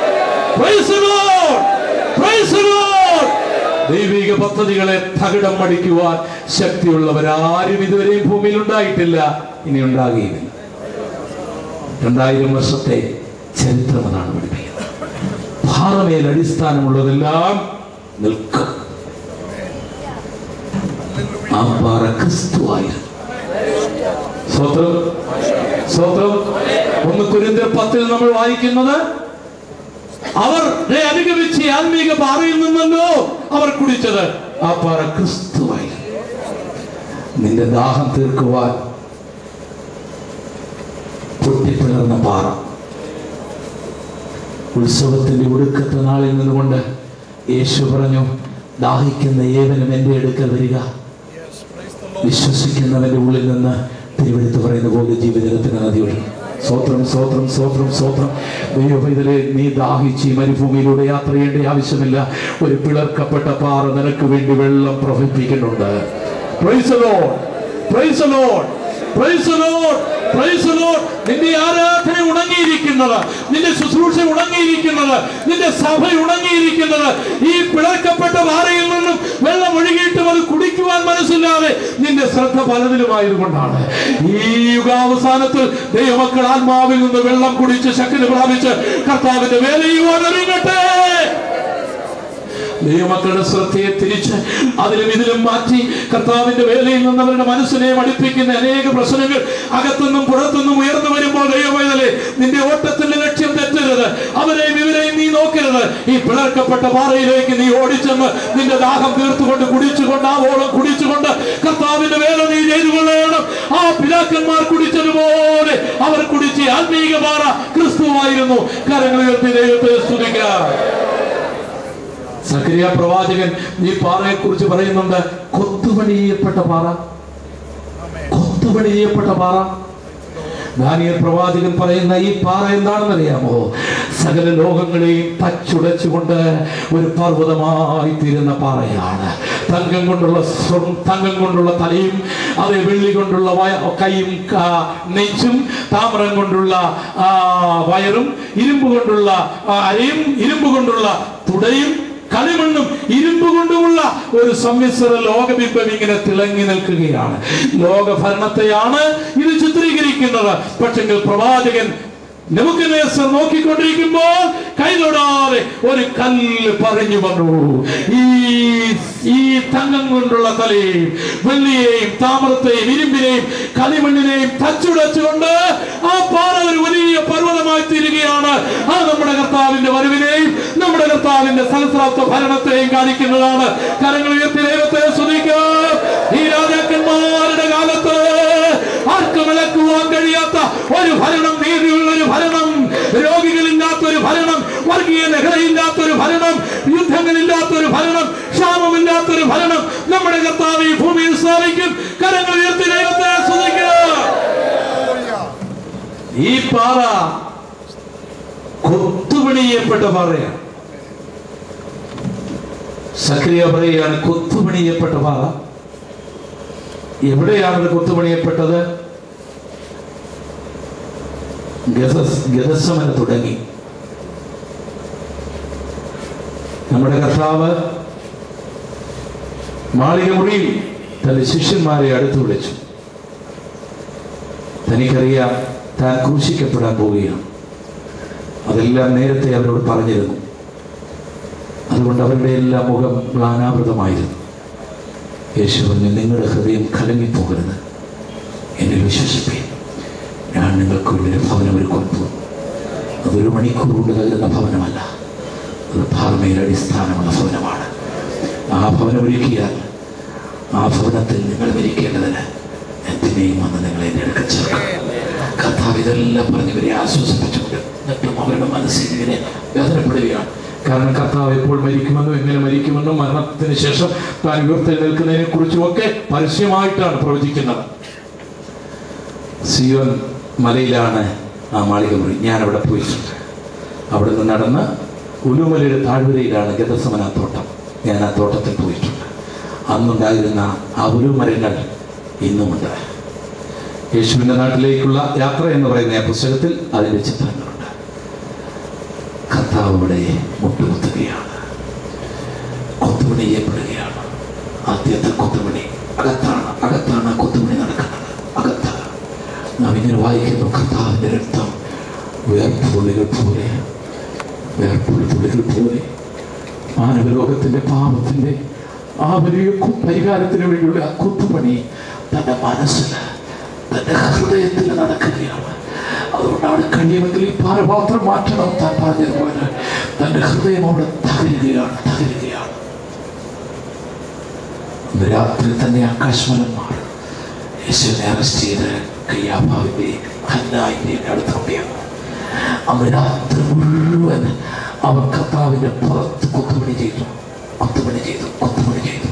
ദൈവിക പദ്ധതികളെ തകിടം മടിക്കുവാൻ ശക്തിയുള്ളവരാരും ഇതുവരെയും ഭൂമിയിൽ ഉണ്ടായിട്ടില്ല, ഇനി ഉണ്ടാകുകയില്ല. രണ്ടായിരം വർഷത്തെ ചരിത്രമെന്നാണ് പഠിപ്പിക്കുന്നത്. പാറമേൽ അടിസ്ഥാനമുള്ളതെല്ലാം നിൽക്കും. ആ പാറ ക്രിസ്തുവായിരുന്നു. സ്വത്രം സ്വത്രം. ഒന്ന് കൊരിന്ത്യർ പത്തിൽ നമ്മൾ വായിക്കുന്നത്, അവർ അനുഗമിച്ച് ആത്മീക പാറയിൽ നിന്നല്ലോ അവർ കുടിച്ചത്. ആ പാറ ക്രിസ്തുവായി. നിന്റെ ദാഹം തീർക്കുവാൻ പൊട്ടിപ്പിളർന്ന പാറ. ഉത്സവത്തിന്റെ ഒടുക്കത്തെ നാളിൽ നിന്നുകൊണ്ട് യേശു പറഞ്ഞു, ദാഹിക്കുന്ന ഏവനും എന്റെ അടുക്കൽ വരിക, വിശ്വസിക്കുന്നവന്റെ ഉള്ളിൽ നിന്ന് തിരുവെടുത്ത് പറയുന്ന പോലെ ജീവജലത്തിന് നദി ഒഴുകും. സ്വത്രം സ്വത്രം സ്വത്രം സ്വത്രം. ദൈവപൈതലെ, നീ ദാഹിച്ച് മരുഭൂമിയിലൂടെ യാത്ര ചെയ്യേണ്ട ആവശ്യമില്ല. ഒരു പിളർക്കപ്പെട്ട പാറ നിനക്ക് വേണ്ടി വെള്ളം പ്രവഹിപ്പിക്കുന്നുണ്ട്. Praise the lord, praise the lord, praise the lord, praise the നിന്റെ ആരാധന ഉണങ്ങിയിരിക്കുന്നത്, നിന്റെ ശുശ്രൂഷ ഉണങ്ങിയിരിക്കുന്നത്, നിന്റെ സഭ ഉണങ്ങിയിരിക്കുന്നത് ഈ പിളർക്കപ്പെട്ട പാറയിൽ നിന്നും വെള്ളം ഒഴുകിയിട്ടും അത് കുടിക്കുവാൻ മനസ്സില്ലാതെ നിന്റെ ശ്രദ്ധ പലതിലുമായതുകൊണ്ടാണ്. ഈ യുഗാവസാനത്തിൽ ദൈവമക്കൾ ആത്മാവിൽ നിന്ന് വെള്ളം കുടിച്ച് ശക്തി പ്രാപിച്ച് കർത്താവിന്റെ വേല ചെയ്യുവാൻ ഒരുങ്ങട്ടെ. ദൈവമക്കളുടെ ശ്രദ്ധയെ തിരിച്ച് അതിലും ഇതിലും മാറ്റി കർത്താവിന്റെ വേലയിൽ നിന്ന് അവരുടെ മനസ്സിനെ മടിപ്പിക്കുന്ന അനേക പ്രശ്നങ്ങൾ അകത്തുനിന്നും പുറത്തുനിന്നും ഉയർന്നു വരുമ്പോൾ ദൈവമേ, നിന്റെ ഓട്ടത്തിന്റെ ലക്ഷ്യം തെറ്റരുത്. അവരെയും ഇവരെയും നീ നോക്കരുത്. ഈ പിളർക്കപ്പെട്ട പാറയിലേക്ക് നീ ഓടിച്ചെന്ന് നിന്റെ ദാഹം തീർത്തുകൊണ്ട് കുടിച്ചുകൊണ്ട് ആ ഓളം കുടിച്ചുകൊണ്ട് കർത്താവിന്റെ വേല നീ ചെയ്തുകൊള്ളണം. ആ പിതാക്കന്മാർ കുടിച്ചതുപോലെ അവർ കുടിച്ച് ആത്മീക പാറ ക്രിസ്തുവായിരുന്നു. കരങ്ങൾ ഉയർത്തി ദൈവത്തെ സ്തുതിക്കാം. സഖറിയ പ്രവാചകൻ ഈ പാറയെ കുറിച്ച് പറയുന്നുണ്ട്, കൊത്തുപണി ചെയ്യപ്പെട്ട പാറ, കൊത്തുപണി ചെയ്യപ്പെട്ട പാറ. ദാനിയേൽ പ്രവാചകൻ പറയുന്ന ഈ പാറ എന്താണെന്നറിയാമോ? സകല ലോകങ്ങളെയും തച്ചുടച്ചുകൊണ്ട് ഒരു പർവ്വതമായി തീരുന്ന പാറയാണ്. തങ്കം കൊണ്ടുള്ള തങ്കം കൊണ്ടുള്ള തലയും അതേ വെള്ളി കൊണ്ടുള്ള കൈയും നെയ്ച്ചും താമ്രം കൊണ്ടുള്ള വയറും ഇരുമ്പ് കൊണ്ടുള്ള അരയും ഇരുമ്പ് കൊണ്ടുള്ള തുടയും കളിമണ്ണും ഇരുമ്പ് കൊണ്ടുമുള്ള ഒരു സമ്മിശ്ര ലോകബിംബം ഇങ്ങനെ തിളങ്ങി നിൽക്കുകയാണ്. ലോകഭരണത്തെയാണ് ഇത് ചിത്രീകരിക്കുന്നത്. പക്ഷെങ്കിൽ പ്രവാചകൻ നെബൂഖദ്നേസർ നോക്കിക്കൊണ്ടിരിക്കുമ്പോൾ കൈതൊടാതെ ഒരു കല്ല് പറഞ്ഞു വന്നു. ഈ ഈ തങ്കം കൊണ്ടുള്ള തലയെയും വെള്ളിയെയും താമ്രത്തെയും ഇരുമ്പിനെയും കളിമണ്ണിനെയും തച്ചുടച്ചുകൊണ്ട് ആ പാറ ഒരു വലിയ പർവ്വതമായി തീരുകയാണ്. ആ നമ്മുടെ കർത്താവിന്റെ വരവിനെയും നമ്മുടെ കർത്താവിന്റെ സഹസ്രാബ്ദ ഭരണത്തെയും കാണിക്കുന്നതാണ്. കരങ്ങൾ ഉയർത്തി ദൈവത്തെ സ്തുതിക്കാം. ഈ രാജാക്കന്മാരുടെ കാലത്ത് ആർക്കും ഇളക്കുവാൻ കഴിയാത്ത ഒരു ഭരണം, നീതിയുള്ള ഒരു ഭരണം, രോഗികളില്ലാത്തൊരു ഭരണം, വർഗീയ ലഹളയില്ലാത്തൊരു ഭരണം, യുദ്ധങ്ങളില്ലാത്തൊരു ഭരണം, ക്ഷാമമില്ലാത്തൊരു ഭരണം നമ്മുടെ കർത്താവ് ഈ ഭൂമിയിൽ സ്ഥാപിക്കും. കരങ്ങൾ ഉയർത്തി ദൈവത്തെ സ്തുതിക്കുക. ഈ പാറ കൊത്തുപണി ചെയ്യപ്പെട്ട പാറയാണ്. സഖറിയ പറയുകയാണ്, കൊത്തുപണി ചെയ്യപ്പെട്ട പാറ. എവിടെയാണ് കൊത്തുപണിയപ്പെട്ടത്? ഗദസമന തുടങ്ങി. നമ്മുടെ കർത്താവ് മാളിക മുറിയിൽ തന്റെ ശിഷ്യന്മാരെ അടുത്ത് വിളിച്ചു. തനിക്കറിയാം താൻ ക്രൂശിക്കപ്പെടാൻ പോവുകയാണ്. അതെല്ലാം നേരത്തെ അവരോട് പറഞ്ഞിരുന്നു. അതുകൊണ്ട് അവരുടെ എല്ലാം മുഖം മ്ലാനാവൃതമായിരുന്നു. യേശു പറഞ്ഞു, നിങ്ങളുടെ ഹൃദയം കലങ്ങിപ്പോകരുത്, എന്നിൽ വിശ്വസിപ്പേ. ഞാൻ നിങ്ങൾക്ക് ഒരു ഭവനം ഒരുക്കാൻ പോകും. അതൊരു മണിക്കൂർ കൊണ്ട് കരുതുന്ന ഭവനമല്ല, അത് പാറമേൽ അടിസ്ഥാനമുള്ള ഭവനമാണ്. ആ ഭവനം ഒരുക്കിയാൽ ആ ഭവനത്തിൽ നിങ്ങൾ മരിക്കേണ്ടതിന് എന്തിനേയും വന്ന് നിങ്ങൾ എൻ്റെ അടുക്ക ചേർക്കും. കർത്താവ് ഇതെല്ലാം പറഞ്ഞവരെ ആശ്വസിപ്പിച്ചുകൊണ്ട് എന്നിട്ടും അവരുടെ മനസ്സിൽ ഇങ്ങനെ വേദനപ്പെടുകയാണ്. കാരണം കർത്താവ് എപ്പോൾ മരിക്കുമെന്നും എങ്ങനെ മരിക്കുമെന്നും മരണത്തിന് ശേഷം താൻ ഉയർത്തെഴുന്നേൽക്കുന്നതിനെ കുറിച്ചും ഒക്കെ പരസ്യമായിട്ടാണ് പ്രവചിക്കുന്നത്. സിയോൻ മലയിലാണ് ആ മാളിക മുറി. ഞാൻ അവിടെ പോയിട്ടുണ്ട്. അവിടെ നിന്ന് നടന്ന് ഉലുമലയുടെ താഴ്വരയിലാണ് ഗദസമന തോട്ടം. ഞാൻ ആ തോട്ടത്തിൽ പോയിട്ടുണ്ട്. അന്നുണ്ടായിരുന്ന ആ ഉലുമരങ്ങൾ ഇന്നുമുണ്ട്. യേശുവിൻ്റെ നാട്ടിലേക്കുള്ള യാത്ര എന്ന് പറയുന്ന ആ പുസ്തകത്തിൽ അതിൻ്റെ ചിത്രങ്ങളുണ്ട്. കർത്താവ് ഇവിടെ മുട്ടുകുത്തുകയാണ്, കൊത്തുപണി ചെയ്യപ്പെടുകയാണ്. ആദ്യത്തെ കൊത്തുപണി അകത്താണ്. അകത്താണ് ആ കൊത്തുപണി നടക്കുന്നത്. അകത്താണ് നാം ഇങ്ങനെ വായിക്കുന്നു, കർത്താവിൻ്റെ രക്തം വേർപ്പുള്ളികൾ പോലെ വേർപ്പുള്ളികൾ പോലെ മാനവലോകത്തിൻ്റെ പാപത്തിൻ്റെ ആ വലിയ പരിഹാരത്തിന് വേണ്ടിയുള്ള ആ കൊത്തുപണി തൻ്റെ മനസ്സിൽ, തൻ്റെ ഹൃദയത്തിൽ നടക്കുകയാണ്. അതുകൊണ്ടാണ് കഴിയുമെങ്കിൽ ഈ പാരപാത്രം മാറ്റണം താൻ പറഞ്ഞതുപോലെ തൻ്റെ ഹൃദയം അവിടെ തകരുകയാണ് തകരുകയാണ് അന്ന് രാത്രി തന്നെ ആകാശമലന്മാർ യേശുവിനെ അറസ്റ്റ് ചെയ്ത് കയ്യാഫാവിന്റെ ഹന്നായിന്റെ അടുത്തോട്ടിയാണ്. അന്ന് രാത്രി മുഴുവൻ അവർ കർത്താവിന്റെ പുറത്ത് കൊത്തുപണി ചെയ്തു കൊത്തുപണി ചെയ്തു കൊത്തുപണി ചെയ്തു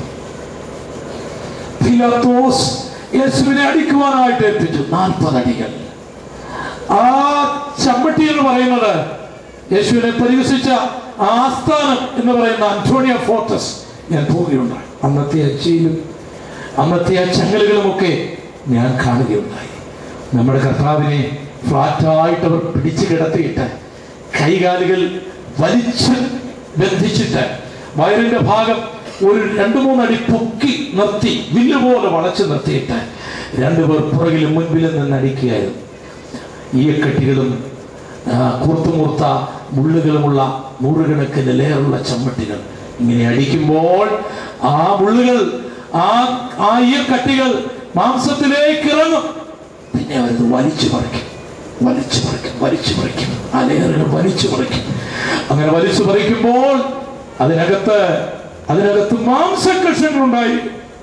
പീലാത്തോസ് യേശുവിനെ അടിക്കുവാനായിട്ട് ഏൽപ്പിച്ചു. നാൽപ്പത് അടികൾ. ആ ചമ്മട്ടി എന്ന് പറയുന്നത് യേശുവിനെ പരിഹസിച്ച ആസ്ഥാനം എന്ന് പറയുന്ന അന്റോണിയ ഫോർട്ടസ് ഞാൻ പോവുകയുണ്ടായി. അന്നത്തെ അച്ചയിലും അന്നത്തെ ആ ചങ്ങലുകളുമൊക്കെ ഞാൻ കാണുകയുണ്ടായി. നമ്മുടെ കർത്താവിനെ ഫ്ലാറ്റായിട്ട് അവർ പിടിച്ചു കിടത്തിയിട്ട് കൈകാലുകൾ വലിച്ച് ബന്ധിച്ചിട്ട് വയറിന്റെ ഭാഗം ഒരു രണ്ടു മൂന്നടി പൊക്കി നിർത്തി വില്ലുപോലെ വളച്ചു നിർത്തിയിട്ട് രണ്ടുപേർ പുറകിലും മുൻപിലും നിന്ന് അടിക്കുകയായിരുന്നു. ഈയക്കെട്ടികളും കൂർത്തുമൂർത്ത മുള്ളുകളുമുള്ള നൂറുകണക്കിന് ലേറുള്ള ചമ്മട്ടികൾ ഇങ്ങനെ അടിക്കുമ്പോൾ ആ മുള്ളുകൾ ആ ആ ഈയക്കട്ടികൾ മാംസത്തിലേക്ക് ഇറങ്ങും. പിന്നെ അവരത് വലിച്ചു പറിക്കും വലിച്ചു പറിക്കും വലിച്ചു പറിക്കും ആ ലേറുകൾ വലിച്ചു പറിക്കും. അങ്ങനെ വലിച്ചു പറിക്കുമ്പോൾ അതിനകത്ത് അതിനകത്ത് മാംസകഷ്ണങ്ങളുണ്ടായി.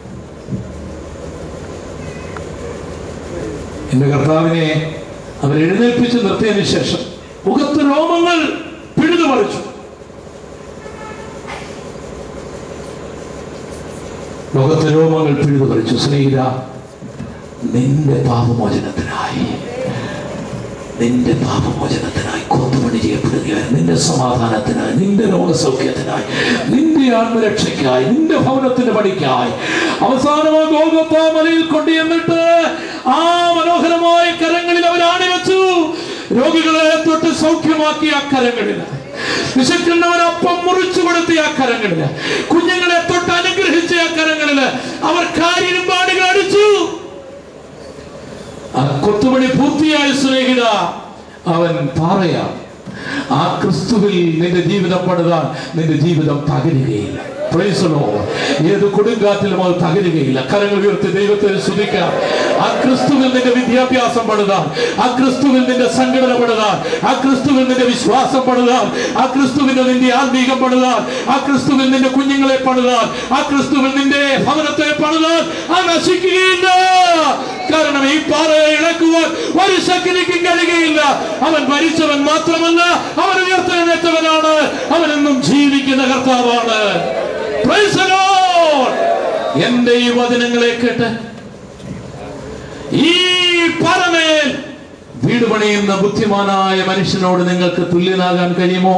എന്റെ കർത്താവിനെ അവർ എഴുന്നേൽപ്പിച്ച് നിർത്തിയതിനു ശേഷം മുഖത്ത് രോമങ്ങൾ പിഴുതു പറിച്ചു. മുഖത്ത് രോമങ്ങൾ പിഴുതു പറിച്ചു. സ്നേഹിത, നിന്റെ പാപമോചനത്തിനായി നിന്റെ പാപമോചനത്തിനായി കൊത്തുപണി ചെയ്യപ്പെടുകയായി, നിന്റെ സമാധാനത്തിനായി, നിന്റെ രോഗസൗഖ്യത്തിനായി, നിന്റെ ആത്മരക്ഷയ്ക്കായി, നിന്റെ ഭവനത്തിന്റെ പണിക്കായി അവസാനമായി ഗോൽഗോഥാ മലയിൽ കൊണ്ടുചെന്നിട്ട് ആ മനോഹരമായ കരങ്ങളിൽ അവർ ആണിവെച്ചു. രോഗികളെ തൊട്ട് സൗഖ്യമാക്കിയ ആ കരങ്ങളിൽ, വിശക്കുന്നവൻ അപ്പം മുറിച്ചു കൊടുത്തിയ ആ കരങ്ങളിൽ, കുഞ്ഞുങ്ങളെ തൊട്ട് അനുഗ്രഹിച്ച ആ കരങ്ങളിൽ അവർ കാരിരുമ്പാടുകൾ അടിച്ചു. ആ കൊത്തുപണി പൂർത്തിയായ സ്നേഹിത, അവൻ പാറയാണ്. ആ ക്രിസ്തുവിൽ നിന്റെ ജീവിതം പണിതാൽ നിന്റെ ജീവിതം തകരുകയില്ല. Price the Lord. ഏത് കൊടുങ്കാറ്റിലും അത് തകരുകയില്ല. കരങ്ങൾ ഉയർത്തി ദൈവത്തെ സ്തുതിക്കാം. ആ ക്രിസ്തുവിൽ നിന്റെ വിദ്യാഭ്യാസം പണിതാൽ, ആ ക്രിസ്തുവിൽ നിന്റെ സംഘടന പണിതാൽ, ആ ക്രിസ്തുവിൽ നിന്റെ വിശ്വാസം പണിതാൽ, ആ ക്രിസ്തുവിന്റെ നിന്റെ ആത്മീകം പണിതാൽ, ആ ക്രിസ്തുവിൽ നിന്റെ കുഞ്ഞുങ്ങളെ പണിതാൽ, ആ ക്രിസ്തുവിൽ നിന്റെ ഭവനത്തെ പണിതാൽ അത് നശിക്കുകയില്ല. കാരണം ഈ പാറയെ ഇളക്കുവാൻ ഒരു ശക്തിക്കും കഴിയുകയില്ല. അവൻ മരിച്ചവൻ മാത്രമല്ല, അവൻ ഉയർത്തെഴുന്നേറ്റവനാണ്. അവനെന്നും ജീവിക്കുന്ന കർത്താവാണ്. Praise the lord. എന്റെ ഈ വചനങ്ങളെ കേട്ട് ഈ പാറമേൽ വീട് പണിയുന്ന ബുദ്ധിമാനായ മനുഷ്യനോട് നിങ്ങൾക്ക് തുല്യനാകാൻ കഴിയുമോ?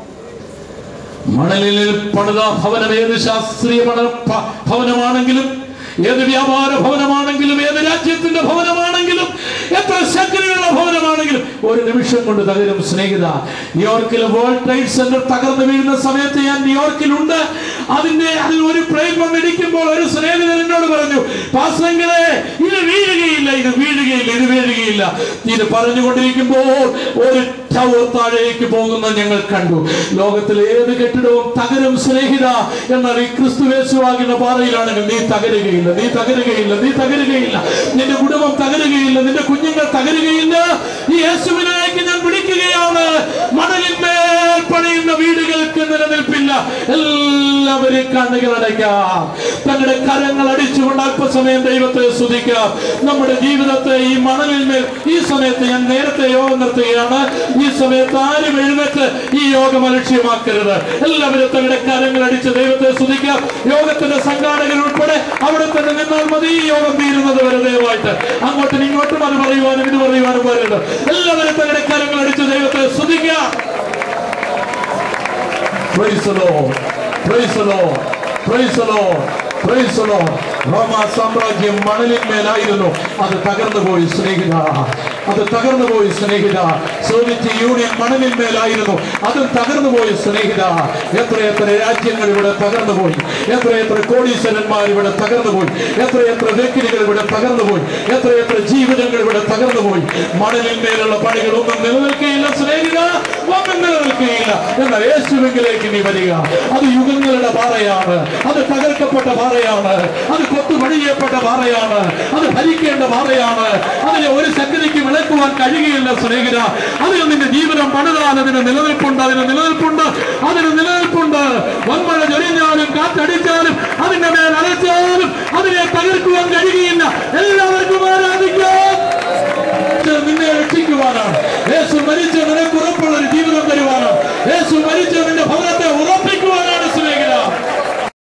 മണലിൽ പണിത ഭവനം ഏത് ശാസ്ത്രീയ ഭവനമാണെങ്കിലും, ഏത് വ്യാപാര ഭവനമാണെങ്കിലും, ഏത് രാജ്യത്തിന്റെ ഭവനമാണെങ്കിലും, എത്ര ശക്തിയുള്ള ഭവനമാണെങ്കിലും ഒരു നിമിഷം കൊണ്ട് തകരും. സ്നേഹിത, ന്യൂയോർക്കിലെ വേൾഡ് ട്രേഡ് സെന്റർ തകർന്നു വീഴുന്ന സമയത്ത് ഞാൻ ന്യൂയോർക്കിലുണ്ട്. അതിന്റെ അതിൽ ഒരു പ്ലെയിൻ വന്നിടിക്കുമ്പോൾ ഒരു സ്നേഹിതൻ എന്നോട് പറഞ്ഞു, പാസ്റ്ററെ, ഇത് വീഴുകയില്ല, ഇത് വീഴുകയില്ല, ഇത് വീഴുകയില്ല. ഇത് പറഞ്ഞുകൊണ്ടിരിക്കുമ്പോൾ ഒരു ടവർ താഴേക്ക് പോകുന്ന ഞങ്ങൾ കണ്ടു. ലോകത്തിലെ ഏത് കെട്ടിടവും തകരും സ്നേഹിത. എന്നാൽ ഈ ക്രിസ്തുവേശുവാകുന്ന പാറയിലാണെങ്കിൽ നീ തകരുകയില്ല, നീ തകരുകയില്ല, നീ തകരുകയില്ല. നിന്റെ കുടുംബം തകരുകയില്ല, നിന്റെ കുഞ്ഞുങ്ങൾ തകരുകയില്ല. ഈ യേശുവിലേക്ക് ഞാൻ വിളിക്കുകയാണ്. മണലിന്മേൽ പണിയുന്ന വീടുകൾക്ക് നിലനിൽപ്പില്ല. എല്ലാവരും കണ്ണുകൾ അടയ്ക്കാം, തങ്ങളുടെ കരങ്ങൾ അടിച്ചുകൊണ്ട് അല്പസമയം ദൈവത്തെ സ്തുതിക്കാം. നമ്മുടെ ജീവിതത്തെ ഈ മണലിന്മേൽ ഈ സമയത്ത് ഞാൻ നേരത്തെ യോഗം നിർത്തുകയാണ്. ഈ സമയത്ത് ആരും എഴുന്നേറ്റ് ഈ യോഗം അലക്ഷ്യമാക്കരുത്. എല്ലാവരും തങ്ങളുടെ കരങ്ങൾ അടിച്ച് ദൈവത്തെ സ്തുതിക്കാം. യോഗത്തിന്റെ സംഘാടകർ ഉൾപ്പെടെ അവിടെ തന്നെ നിന്നാൽ മതി. ഈ യോഗം തീരുന്നത് വരെ ദയവായിട്ട് അങ്ങോട്ടും ഇങ്ങോട്ടും അത് പറയുവാനും ഇത് പറയുവാനും പറയരുത്. എല്ലാവരും തങ്ങളുടെ കരങ്ങൾ അടിച്ച് ദൈവത്തെ സ്തുതിക്കാം. Praise the Lord. Praise the Lord. Praise the Lord. Praise the Lord. റോമ സാമ്രാജ്യം മണലിന്മേലായിരുന്നു. അത് തകർന്നു പോയി സ്നേഹിത, അത് തകർന്നു പോയി സ്നേഹിത. Soviet union മണലിന്മേലായിരുന്നു. അതും തകർന്നു പോയി സ്നേഹിത. എത്രയെത്ര രാജ്യങ്ങൾ ഇവിടെ തകർന്നു പോയി, എത്രയെത്ര കോടീശ്വരന്മാർ ഇവിടെ തകർന്നു പോയി, എത്രയെത്ര വ്യക്തികൾ ഇവിടെ തകർന്നു പോയി, എത്രയെത്ര ജീവിതങ്ങൾ ഇവിടെ തകർന്നു പോയി. മണലിന്മേലുള്ള പണികൾ ഒന്നും നിലനിൽക്കുകയില്ല സ്നേഹിത, ഒന്നും നിലനിൽക്കുകയില്ല. എന്നാൽ യേശുവിലേക്ക് നീ വരിക. അത് യുഗങ്ങളുടെ പാറയാണ്, അത് തകർക്കപ്പെട്ട പാറയാണ്, അത് കൊത്തുപണി ചെയ്യപ്പെട്ട പാറയാണ്, അത് ഭരിക്കേണ്ട പാറയാണ്. അതിനെ ഒരു ശക്തിക്ക് വിളക്കുവാൻ കഴിയുകയില്ല സ്നേഹിത. അതിന് നിന്റെ ജീവിതം പണിതാൽ അതിന് നിലനിൽപ്പുണ്ട്, അതിന് നിലനിൽപ്പുണ്ട്, അതിന് നിലനിൽപ്പുണ്ട്. വൻമഴ ചൊരിഞ്ഞാലും കാറ്റടിച്ചാലും അതിന്റെ മേൽ അലച്ചാലും അതിനെ തകർക്കുവാൻ കഴിയുകയില്ല. എല്ലാവർക്കും ആരാധിക്കാം. നിന്നെ രക്ഷിക്കുവാനാണ് യേശു മരിച്ച നിനക്ക്